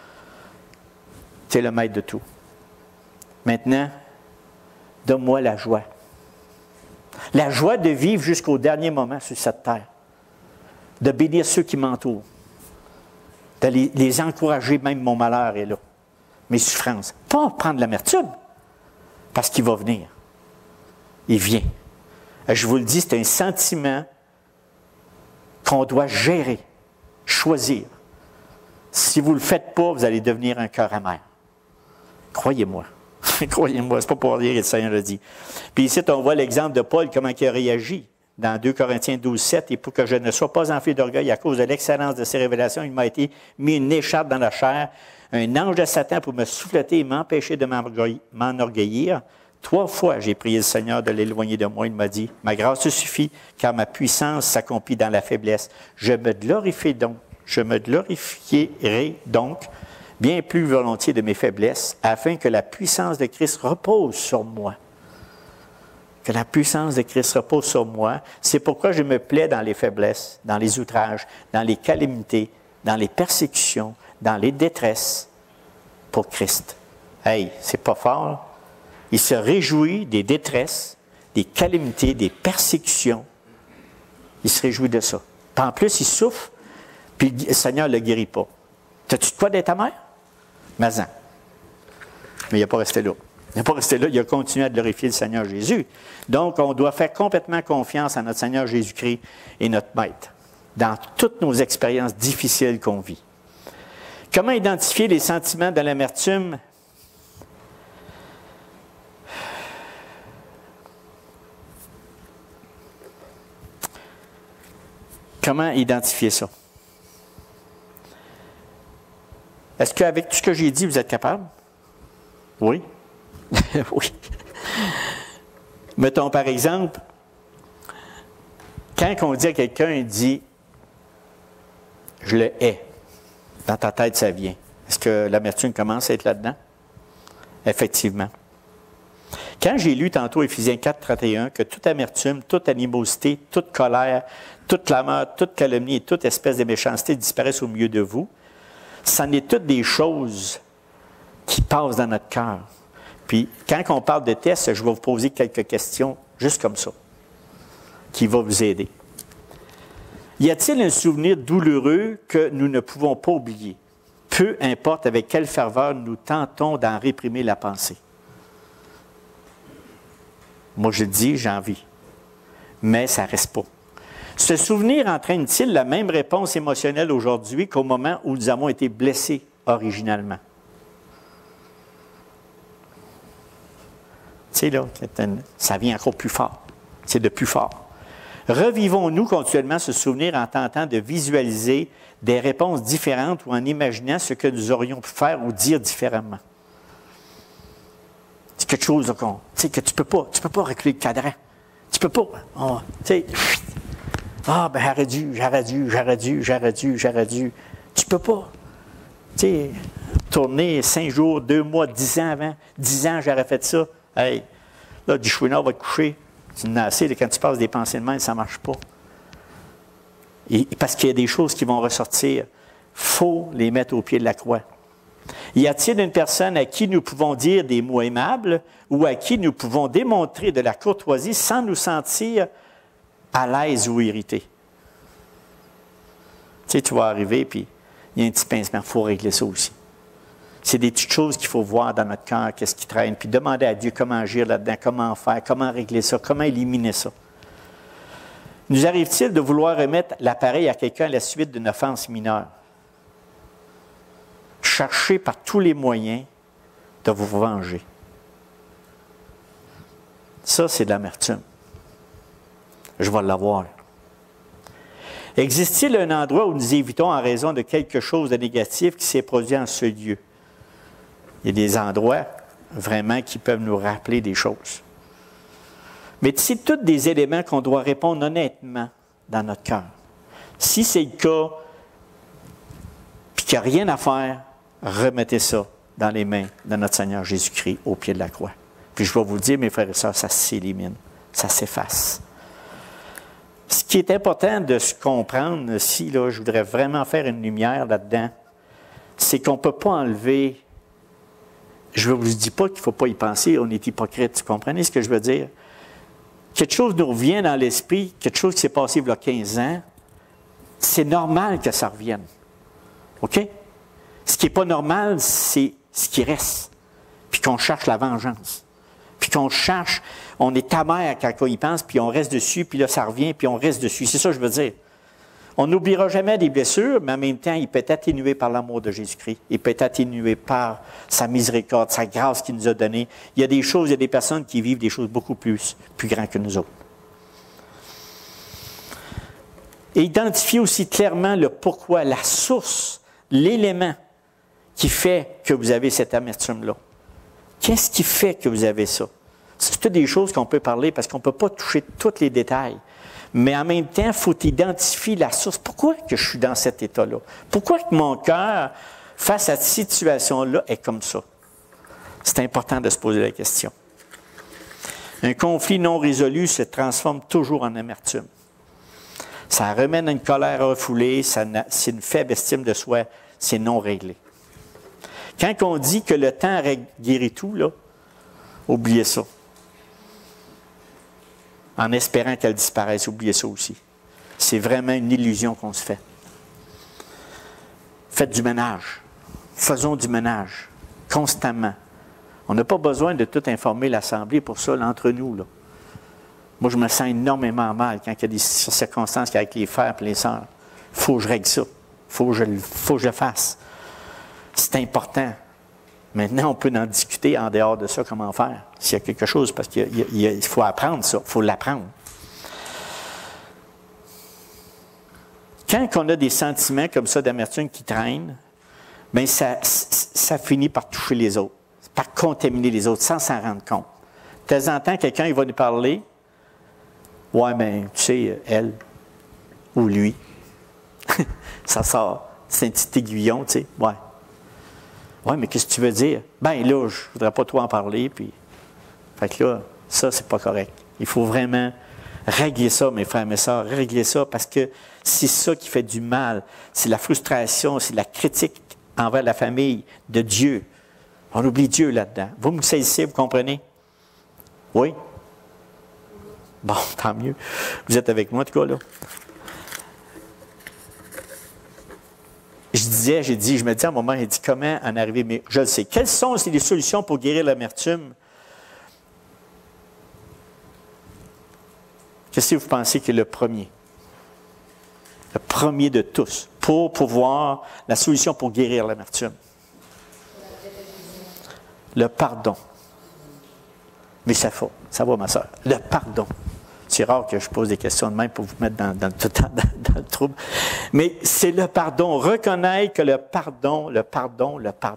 tu es le maître de tout. Maintenant, donne-moi la joie. La joie de vivre jusqu'au dernier moment sur cette terre. De bénir ceux qui m'entourent. De les encourager, même mon malheur est là. Mes souffrances. Pas prendre l'amertume, parce qu'il va venir. Il vient. Je vous le dis, c'est un sentiment qu'on doit gérer, choisir. Si vous ne le faites pas, vous allez devenir un cœur amer. Croyez-moi. Croyez-moi, c'est pas pour dire que le Seigneur l'a dit. Puis ici, on voit l'exemple de Paul, comment il a réagi. Dans 2 Corinthiens 12, 7, « Et pour que je ne sois pas enflé d'orgueil à cause de l'excellence de ses révélations, il m'a été mis une écharpe dans la chair, un ange de Satan pour me souffleter et m'empêcher de m'enorgueillir. 3 fois, j'ai prié le Seigneur de l'éloigner de moi. Il m'a dit, « Ma grâce te suffit, car ma puissance s'accomplit dans la faiblesse. Je me glorifierai donc bien plus volontiers de mes faiblesses, afin que la puissance de Christ repose sur moi. » Que la puissance de Christ repose sur moi. C'est pourquoi je me plais dans les faiblesses, dans les outrages, dans les calamités, dans les persécutions, dans les détresses, pour Christ. Hey, c'est pas fort. Il se réjouit des détresses, des calamités, des persécutions. Il se réjouit de ça. Puis en plus, il souffre, puis le Seigneur ne le guérit pas. T'as-tu de quoi d'être amer? Mais-en. Mais il n'a pas resté là. Il n'a pas resté là, il a continué à glorifier le Seigneur Jésus. Donc, on doit faire complètement confiance à notre Seigneur Jésus-Christ et notre Maître dans toutes nos expériences difficiles qu'on vit. Comment identifier les sentiments de l'amertume? Comment identifier ça? Est-ce qu'avec tout ce que j'ai dit, vous êtes capable? Oui? Oui. Mettons par exemple, quand on dit à quelqu'un, il dit « je le hais », dans ta tête ça vient. Est-ce que l'amertume commence à être là-dedans? Effectivement. Quand j'ai lu tantôt Éphésiens 4, 31, que toute amertume, toute animosité, toute colère, toute clameur, toute calomnie et toute espèce de méchanceté disparaissent au milieu de vous, c'en est toutes des choses qui passent dans notre cœur. Puis, quand on parle de test, je vais vous poser quelques questions, juste comme ça, qui vont vous aider. Y a-t-il un souvenir douloureux que nous ne pouvons pas oublier? Peu importe avec quelle ferveur nous tentons d'en réprimer la pensée. Moi, je dis, j'ai envie. Mais ça ne reste pas. Ce souvenir entraîne-t-il la même réponse émotionnelle aujourd'hui qu'au moment où nous avons été blessés originalement? Tu sais, là, ça vient encore plus fort. C'est de plus fort. Revivons-nous continuellement ce souvenir en tentant de visualiser des réponses différentes ou en imaginant ce que nous aurions pu faire ou dire différemment? C'est quelque chose là, que tu peux pas reculer le cadran. Tu peux pas. Oh, tu sais, ben j'aurais dû. Tu peux pas. Tu sais, tourner 5 jours, 2 mois, 10 ans avant. 10 ans, j'aurais fait ça. Hey, là, du chouinard va te coucher. Tu en as assez, quand tu passes des pensées de même, ça ne marche pas. Et parce qu'il y a des choses qui vont ressortir. Il faut les mettre au pied de la croix. Y a-t-il une personne à qui nous pouvons dire des mots aimables ou à qui nous pouvons démontrer de la courtoisie sans nous sentir à l'aise ou irrités? Tu sais, tu vas arriver, puis il y a un petit pincement, il faut régler ça aussi. C'est des petites choses qu'il faut voir dans notre cœur, qu'est-ce qui traîne, puis demander à Dieu comment agir là-dedans, comment faire, comment régler ça, comment éliminer ça. Nous arrive-t-il de vouloir remettre l'appareil à quelqu'un à la suite d'une offense mineure? Cherchez par tous les moyens de vous venger. Ça, c'est de l'amertume. Je vais l'avoir. Existe-t-il un endroit où nous évitons en raison de quelque chose de négatif qui s'est produit en ce lieu? Il y a des endroits vraiment qui peuvent nous rappeler des choses. Mais c'est tous des éléments qu'on doit répondre honnêtement dans notre cœur. Si c'est le cas, puis qu'il n'y a rien à faire, remettez ça dans les mains de notre Seigneur Jésus-Christ au pied de la croix. Puis je vais vous dire, mes frères et sœurs, ça s'élimine, ça s'efface. Ce qui est important de se comprendre, si là, je voudrais vraiment faire une lumière là-dedans, c'est qu'on ne peut pas enlever, je ne vous dis pas qu'il ne faut pas y penser, on est hypocrite, vous comprenez ce que je veux dire? Quelque chose nous revient dans l'esprit, quelque chose qui s'est passé il y a 15 ans, c'est normal que ça revienne. OK? Ce qui n'est pas normal, c'est ce qui reste. Puis qu'on cherche la vengeance. Puis qu'on cherche, on est amer quand on y pense, puis on reste dessus, puis là ça revient, puis on reste dessus. C'est ça que je veux dire. On n'oubliera jamais des blessures, mais en même temps, il peut être atténué par l'amour de Jésus-Christ. Il peut être atténué par sa miséricorde, sa grâce qu'il nous a donnée. Il y a des choses, il y a des personnes qui vivent des choses beaucoup plus grandes que nous autres. Et identifier aussi clairement le pourquoi, la source, l'élément qui fait que vous avez cette amertume-là. Qu'est-ce qui fait que vous avez ça? C'est toutes des choses qu'on peut parler parce qu'on ne peut pas toucher tous les détails. Mais en même temps, il faut identifier la source. Pourquoi que je suis dans cet état-là? Pourquoi que mon cœur, face à cette situation-là, est comme ça? C'est important de se poser la question. Un conflit non résolu se transforme toujours en amertume. Ça remène à une colère refoulée, c'est une faible estime de soi, c'est non réglé. Quand on dit que le temps guérit tout, là, oubliez ça. En espérant qu'elle disparaisse, oubliez ça aussi. C'est vraiment une illusion qu'on se fait. Faites du ménage. Faisons du ménage, constamment. On n'a pas besoin de tout informer l'Assemblée pour ça, là, entre nous, là. Moi, je me sens énormément mal quand il y a des circonstances avec les frères et les sœurs. Il faut que je règle ça. Il faut que je le fasse. C'est important. Maintenant, on peut en discuter en dehors de ça, comment faire. S'il y a quelque chose, parce qu'il faut apprendre ça, il faut l'apprendre. Quand on a des sentiments comme ça d'amertume qui traînent, bien, ça finit par toucher les autres, par contaminer les autres sans s'en rendre compte. De temps en temps, quelqu'un il va nous parler. Ouais, mais tu sais, elle ou lui, ça sort. C'est un petit aiguillon, tu sais. Ouais. Ouais, mais qu'est-ce que tu veux dire? Ben là, je ne voudrais pas trop en parler, puis. Fait que là, ça, c'est pas correct. Il faut vraiment régler ça, mes frères et mes sœurs, régler ça, parce que c'est ça qui fait du mal. C'est la frustration, c'est la critique envers la famille de Dieu. On oublie Dieu là-dedans. Vous me saisissez, vous comprenez? Oui? Bon, tant mieux. Vous êtes avec moi, en tout cas, là. Je me dis à un moment, il dit comment en arriver, mais je le sais. Quelles sont les solutions pour guérir l'amertume? Qu'est-ce que vous pensez qui est le premier? Le premier de tous, pour pouvoir, la solution pour guérir l'amertume. Le pardon. Mais ça va, ma soeur. Le pardon. C'est rare que je pose des questions de même pour vous mettre dans le trouble. Mais c'est le pardon. Reconnaître que le pardon. Le pardon.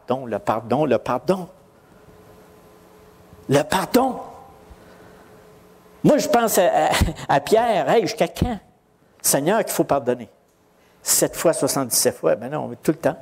Moi, je pense à Pierre. Hey, jusqu'à quand? Seigneur, qu'il faut pardonner. 7 fois, 77 fois. Ben non, tout le temps.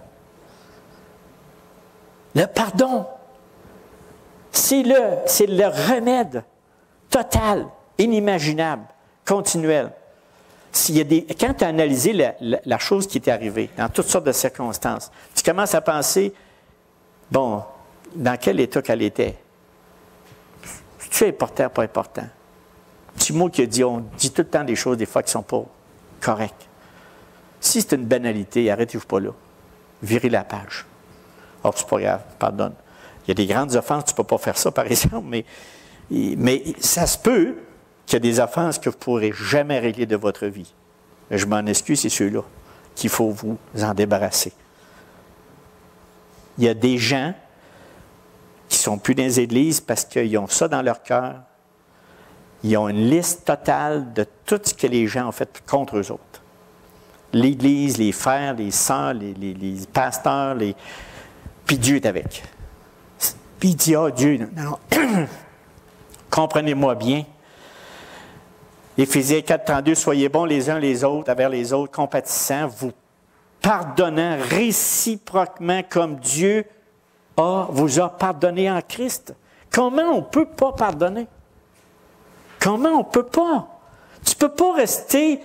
Le pardon. C'est le remède total inimaginable, continuelle. Quand tu as analysé la chose qui t'est arrivée, dans toutes sortes de circonstances, tu commences à penser, bon, dans quel état qu'elle était? C'est important, pas important? Petit mot qui a dit, on dit tout le temps des choses des fois qui ne sont pas correctes. Si c'est une banalité, arrêtez-vous pas là. Virez la page. Oh, c'est pas grave, pardonne. Il y a des grandes offenses, tu ne peux pas faire ça, par exemple, mais ça se peut qu'il y a des offenses que vous ne pourrez jamais régler de votre vie. Je m'en excuse, c'est ceux-là qu'il faut vous en débarrasser. Il y a des gens qui ne sont plus dans les églises parce qu'ils ont ça dans leur cœur. Ils ont une liste totale de tout ce que les gens ont fait contre eux autres. L'Église, les frères, les sœurs, les pasteurs, puis Dieu est avec. Puis il dit, Dieu, non. Comprenez-moi bien. Éphésiens 4,32, soyez bons les uns les autres, envers les autres, compatissants, vous pardonnant réciproquement comme Dieu vous a pardonné en Christ. Comment on ne peut pas pardonner? Comment on ne peut pas? Tu ne peux pas rester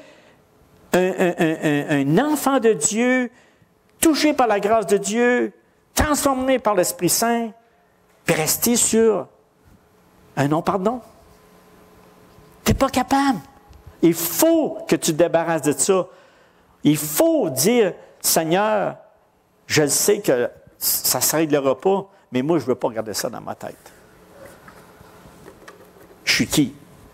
un enfant de Dieu, touché par la grâce de Dieu, transformé par l'Esprit Saint, puis rester sur un non-pardon. Tu n'es pas capable. Il faut que tu te débarrasses de ça. Il faut dire, Seigneur, je sais que ça ne se réglera pas, mais moi, je ne veux pas garder ça dans ma tête. Je suis qui?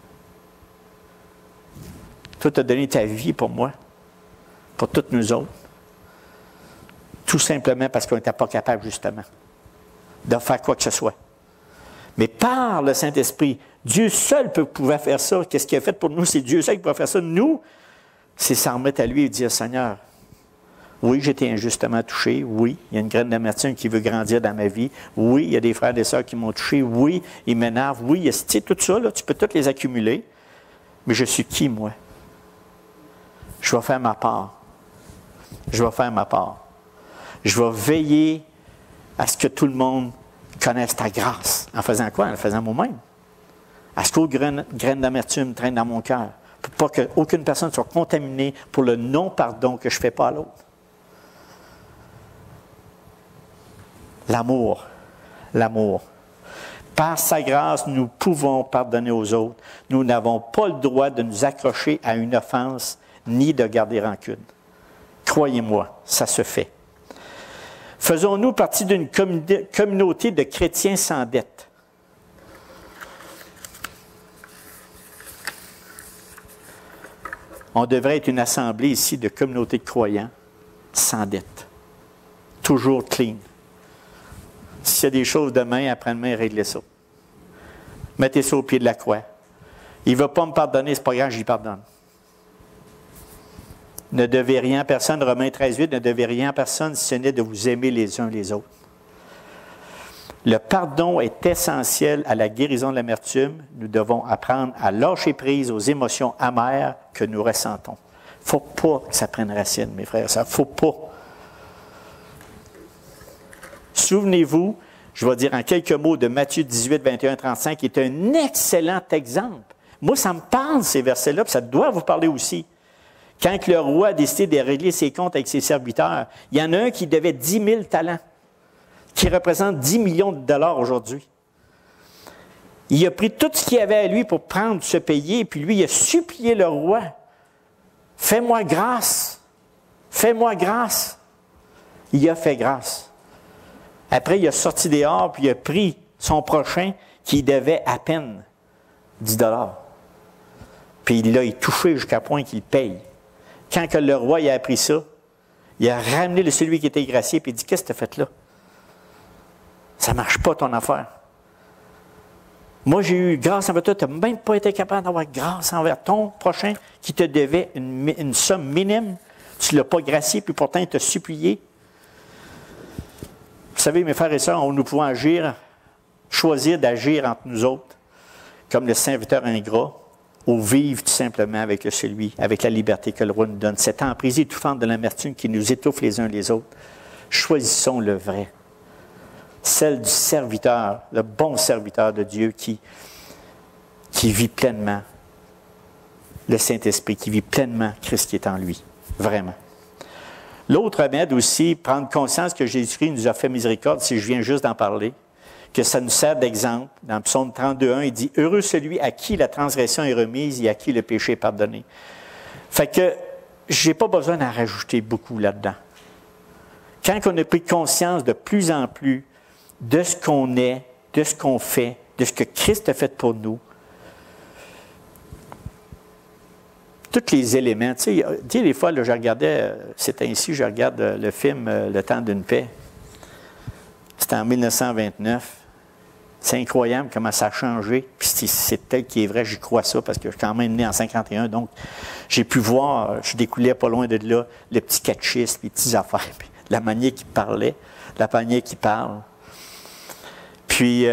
Toi, tu as donné ta vie pour moi, pour toutes nous autres. Tout simplement parce qu'on n'était pas capable, justement, de faire quoi que ce soit. Mais par le Saint-Esprit, Dieu seul pouvait faire ça. Qu'est-ce qu'il a fait pour nous? C'est Dieu seul qui pouvait faire ça. Nous, c'est s'en remettre à lui et dire, Seigneur, oui, j'ai été injustement touché. Oui, il y a une graine d'amertume qui veut grandir dans ma vie. Oui, il y a des frères et des sœurs qui m'ont touché. Oui, ils m'énervent. Oui, il y a tout ça, là, tu peux toutes les accumuler. Mais je suis qui, moi? Je vais faire ma part. Je vais faire ma part. Je vais veiller à ce que tout le monde connaisse ta grâce. En faisant quoi? En le faisant moi-même. À ce qu'aucune graine d'amertume traîne dans mon cœur. Pour pas qu'aucune personne soit contaminée pour le non-pardon que je ne fais pas à l'autre. L'amour. L'amour. Par sa grâce, nous pouvons pardonner aux autres. Nous n'avons pas le droit de nous accrocher à une offense ni de garder rancune. Croyez-moi, ça se fait. Faisons-nous partie d'une communauté de chrétiens sans dette? On devrait être une assemblée ici de communautés de croyants sans dette. Toujours clean. S'il y a des choses demain, après-demain, réglez ça. Mettez ça au pied de la croix. Il ne va pas me pardonner, c'est pas grave, j'y pardonne. Ne devez rien à personne, Romains 13,8, ne devez rien à personne si ce n'est de vous aimer les uns les autres. Le pardon est essentiel à la guérison de l'amertume. Nous devons apprendre à lâcher prise aux émotions amères que nous ressentons. Il ne faut pas que ça prenne racine, mes frères. Ça ne faut pas. Souvenez-vous, je vais dire en quelques mots de Matthieu 18, 21, 35, qui est un excellent exemple. Moi, ça me parle, ces versets-là, puis ça doit vous parler aussi. Quand le roi a décidé de régler ses comptes avec ses serviteurs, il y en a un qui devait 10 000 talents, qui représente 10 millions de dollars aujourd'hui. Il a pris tout ce qu'il avait à lui pour prendre ce payer, puis lui, il a supplié le roi. « Fais-moi grâce! Fais-moi grâce! » Il a fait grâce. Après, il a sorti dehors, puis il a pris son prochain qui devait à peine 10 dollars. Puis il l'a touché jusqu'à point qu'il paye. Quand que le roi il a appris ça, il a ramené celui qui était gracié, puis il dit, « Qu'est-ce que tu as fait là? Ça ne marche pas ton affaire. Moi, j'ai eu grâce envers toi, tu n'as même pas été capable d'avoir grâce envers ton prochain qui te devait une somme minime. Tu ne l'as pas gracié, puis pourtant il t'a supplié. » Vous savez, mes frères et sœurs, nous pouvons choisir d'agir entre nous autres, comme le serviteur ingrat, ou vivre tout simplement avec avec la liberté que le roi nous donne. Cette emprise étouffante de l'amertume qui nous étouffe les uns les autres. Choisissons le vrai. Celle du serviteur, le bon serviteur de Dieu qui vit pleinement le Saint-Esprit, qui vit pleinement Christ qui est en lui, vraiment. L'autre remède aussi, prendre conscience que Jésus-Christ nous a fait miséricorde, si je viens juste d'en parler, que ça nous sert d'exemple. Dans Psaume 32:1, il dit « Heureux celui à qui la transgression est remise et à qui le péché est pardonné. » Fait que je n'ai pas besoin d'en rajouter beaucoup là-dedans. Quand on a pris conscience de plus en plus de ce qu'on est, de ce qu'on fait, de ce que Christ a fait pour nous, tous les éléments. Tu sais, des fois, là, je regardais, c'est ainsi, je regarde le film Le temps d'une paix. C'était en 1929. C'est incroyable comment ça a changé. Puis c'est tel qui est vrai, j'y crois ça, parce que je suis quand même né en 51. Donc, j'ai pu voir, je découlais pas loin de là, les petits catechismes, les petites affaires, puis la manière qu'il parlait, la manière qu'il parle. Puis,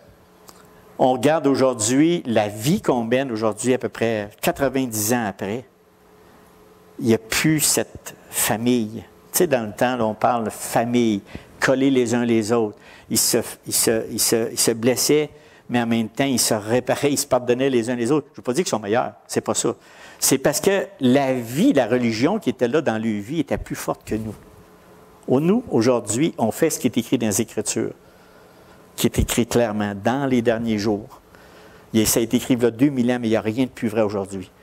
on regarde aujourd'hui la vie qu'on mène aujourd'hui, à peu près 90 ans après. Il n'y a plus cette famille. Tu sais, dans le temps, là, on parle de famille, collés les uns les autres. Ils se blessaient, mais en même temps, ils se réparaient, ils se pardonnaient les uns les autres. Je ne veux pas dire qu'ils sont meilleurs, c'est pas ça. C'est parce que la vie, la religion qui était là dans leur vie était plus forte que nous. Nous, aujourd'hui, on fait ce qui est écrit dans les Écritures, qui est écrit clairement dans les derniers jours. Ça a été écrit il y a 2000 ans, mais il n'y a rien de plus vrai aujourd'hui.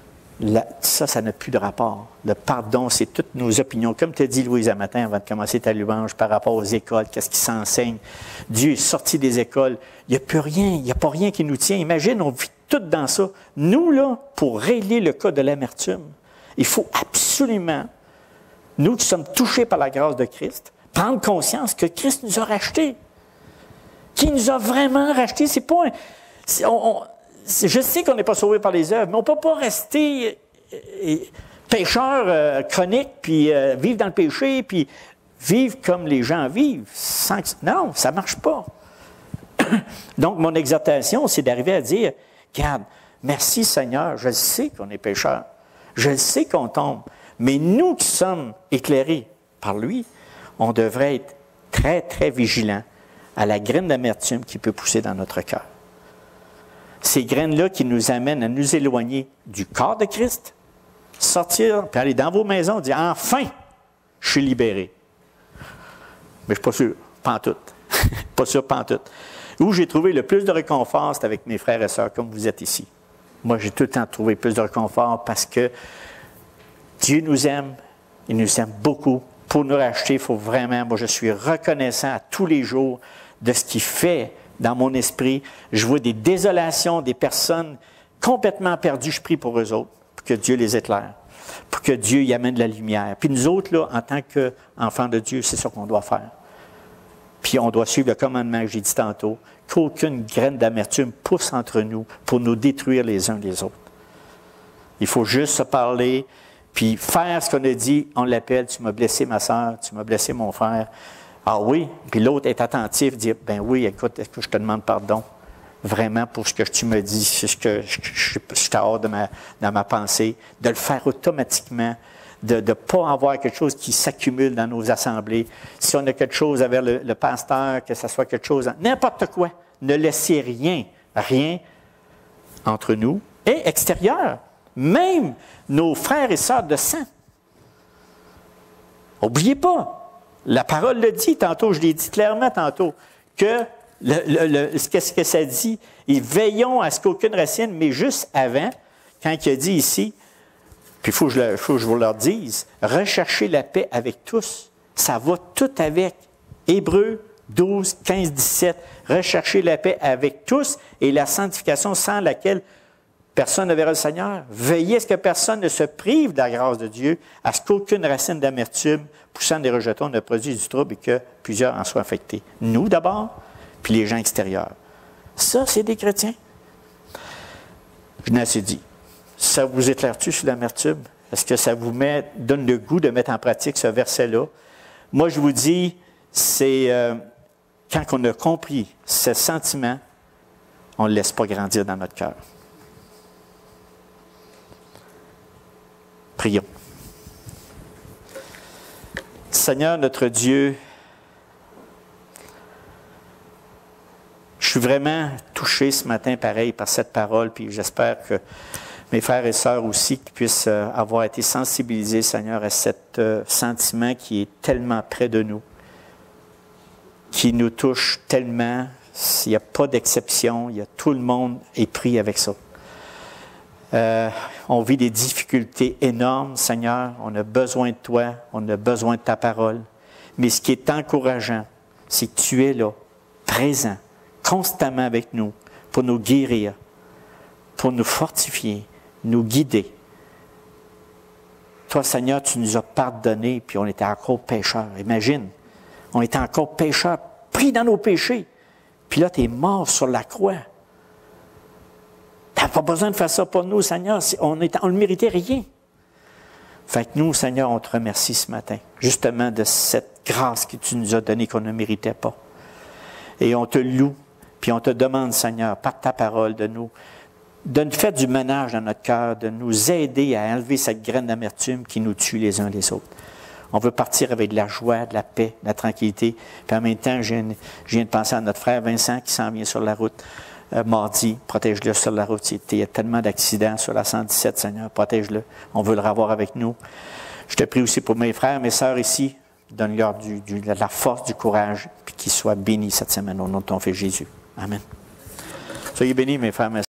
Ça n'a plus de rapport. Le pardon, c'est toutes nos opinions. Comme tu as dit, Louise, un matin, avant de commencer ta louange, par rapport aux écoles, qu'est-ce qui s'enseigne. Dieu est sorti des écoles. Il n'y a plus rien, il n'y a pas rien qui nous tient. Imagine, on vit tout dans ça. Nous, là, pour régler le cas de l'amertume, il faut absolument, nous qui sommes touchés par la grâce de Christ, prendre conscience que Christ nous a rachetés. Qui nous a vraiment rachetés. C'est pas je sais qu'on n'est pas sauvé par les œuvres, mais on ne peut pas rester pécheur chronique, puis vivre dans le péché, puis vivre comme les gens vivent. Non, ça ne marche pas. Donc, mon exhortation, c'est d'arriver à dire, regarde, merci Seigneur, je sais qu'on est pécheur, je sais qu'on tombe, mais nous qui sommes éclairés par lui, on devrait être très, très vigilants à la graine d'amertume qui peut pousser dans notre cœur. Ces graines-là qui nous amènent à nous éloigner du corps de Christ, sortir, puis aller dans vos maisons, dire « Enfin, je suis libéré. » Mais je ne suis pas sûr, pantoute. Pas sûr, pantoute. Où j'ai trouvé le plus de réconfort, c'est avec mes frères et sœurs, comme vous êtes ici. Moi, j'ai tout le temps trouvé plus de réconfort parce que Dieu nous aime, il nous aime beaucoup. Pour nous racheter, il faut vraiment, moi, je suis reconnaissant à tous les jours de ce qu'il fait dans mon esprit. Je vois des désolations, des personnes complètement perdues. Je prie pour eux autres, pour que Dieu les éclaire, pour que Dieu y amène de la lumière. Puis nous autres, là, en tant qu'enfants de Dieu, c'est ça qu'on doit faire. Puis on doit suivre le commandement que j'ai dit tantôt, qu'aucune graine d'amertume pousse entre nous pour nous détruire les uns les autres. Il faut juste se parler, puis faire ce qu'on a dit. On l'appelle, tu m'as blessé ma soeur, tu m'as blessé mon frère. Ah oui, puis l'autre est attentif, dit, ben oui, écoute, est-ce que je te demande pardon vraiment pour ce que tu me dis, ce que je t'hors dans ma pensée, de le faire automatiquement, de ne pas avoir quelque chose qui s'accumule dans nos assemblées. Si on a quelque chose avec le pasteur, que ce soit quelque chose, n'importe quoi, ne laissez rien entre nous et extérieur, même nos frères et sœurs de sang. N'oubliez pas. La parole le dit tantôt, je l'ai dit clairement tantôt, que qu'est-ce que ça dit? Et veillons à ce qu'aucune racine, mais juste avant, quand il a dit ici, puis il faut que je vous leur dise, recherchez la paix avec tous. Ça va tout avec. Hébreux 12, 15, 17. Recherchez la paix avec tous et la sanctification sans laquelle personne ne verra le Seigneur. Veillez à ce que personne ne se prive de la grâce de Dieu, à ce qu'aucune racine d'amertume poussant des rejetons ne produise du trouble et que plusieurs en soient affectés. Nous d'abord, puis les gens extérieurs. Ça, c'est des chrétiens. Je n'ai assez dit. Ça vous éclaire-tu sur l'amertume? Est-ce que ça vous donne le goût de mettre en pratique ce verset-là? Moi, je vous dis, c'est quand on a compris ce sentiment, on ne le laisse pas grandir dans notre cœur. Prions. Seigneur, notre Dieu, je suis vraiment touché ce matin, pareil, par cette parole, puis j'espère que mes frères et sœurs aussi qui puissent avoir été sensibilisés, Seigneur, à cet sentiment qui est tellement près de nous, qui nous touche tellement. Il n'y a pas d'exception, tout le monde est pris avec ça. On vit des difficultés énormes, Seigneur. On a besoin de toi, on a besoin de ta parole. Mais ce qui est encourageant, c'est que tu es là, présent, constamment avec nous, pour nous guérir, pour nous fortifier, nous guider. Toi, Seigneur, tu nous as pardonné, puis on était encore pécheurs. Imagine, on était encore pécheurs, pris dans nos péchés. Puis là, tu es mort sur la croix. Tu n'as pas besoin de faire ça pour nous, Seigneur. On ne méritait rien. Fait que nous, Seigneur, on te remercie ce matin, justement de cette grâce que tu nous as donnée qu'on ne méritait pas. Et on te loue, puis on te demande, Seigneur, par ta parole, de nous faire du ménage dans notre cœur, de nous aider à enlever cette graine d'amertume qui nous tue les uns les autres. On veut partir avec de la joie, de la paix, de la tranquillité. Puis en même temps, je viens de penser à notre frère Vincent qui s'en vient sur la route mardi. Protège-le sur la route. Il y a tellement d'accidents sur la 117, Seigneur. Protège-le. On veut le revoir avec nous. Je te prie aussi pour mes frères, mes sœurs ici. Donne-leur de la force, du courage, puis qu'ils soient bénis cette semaine au nom de ton Fils Jésus. Amen. Soyez bénis, mes frères, mes sœurs.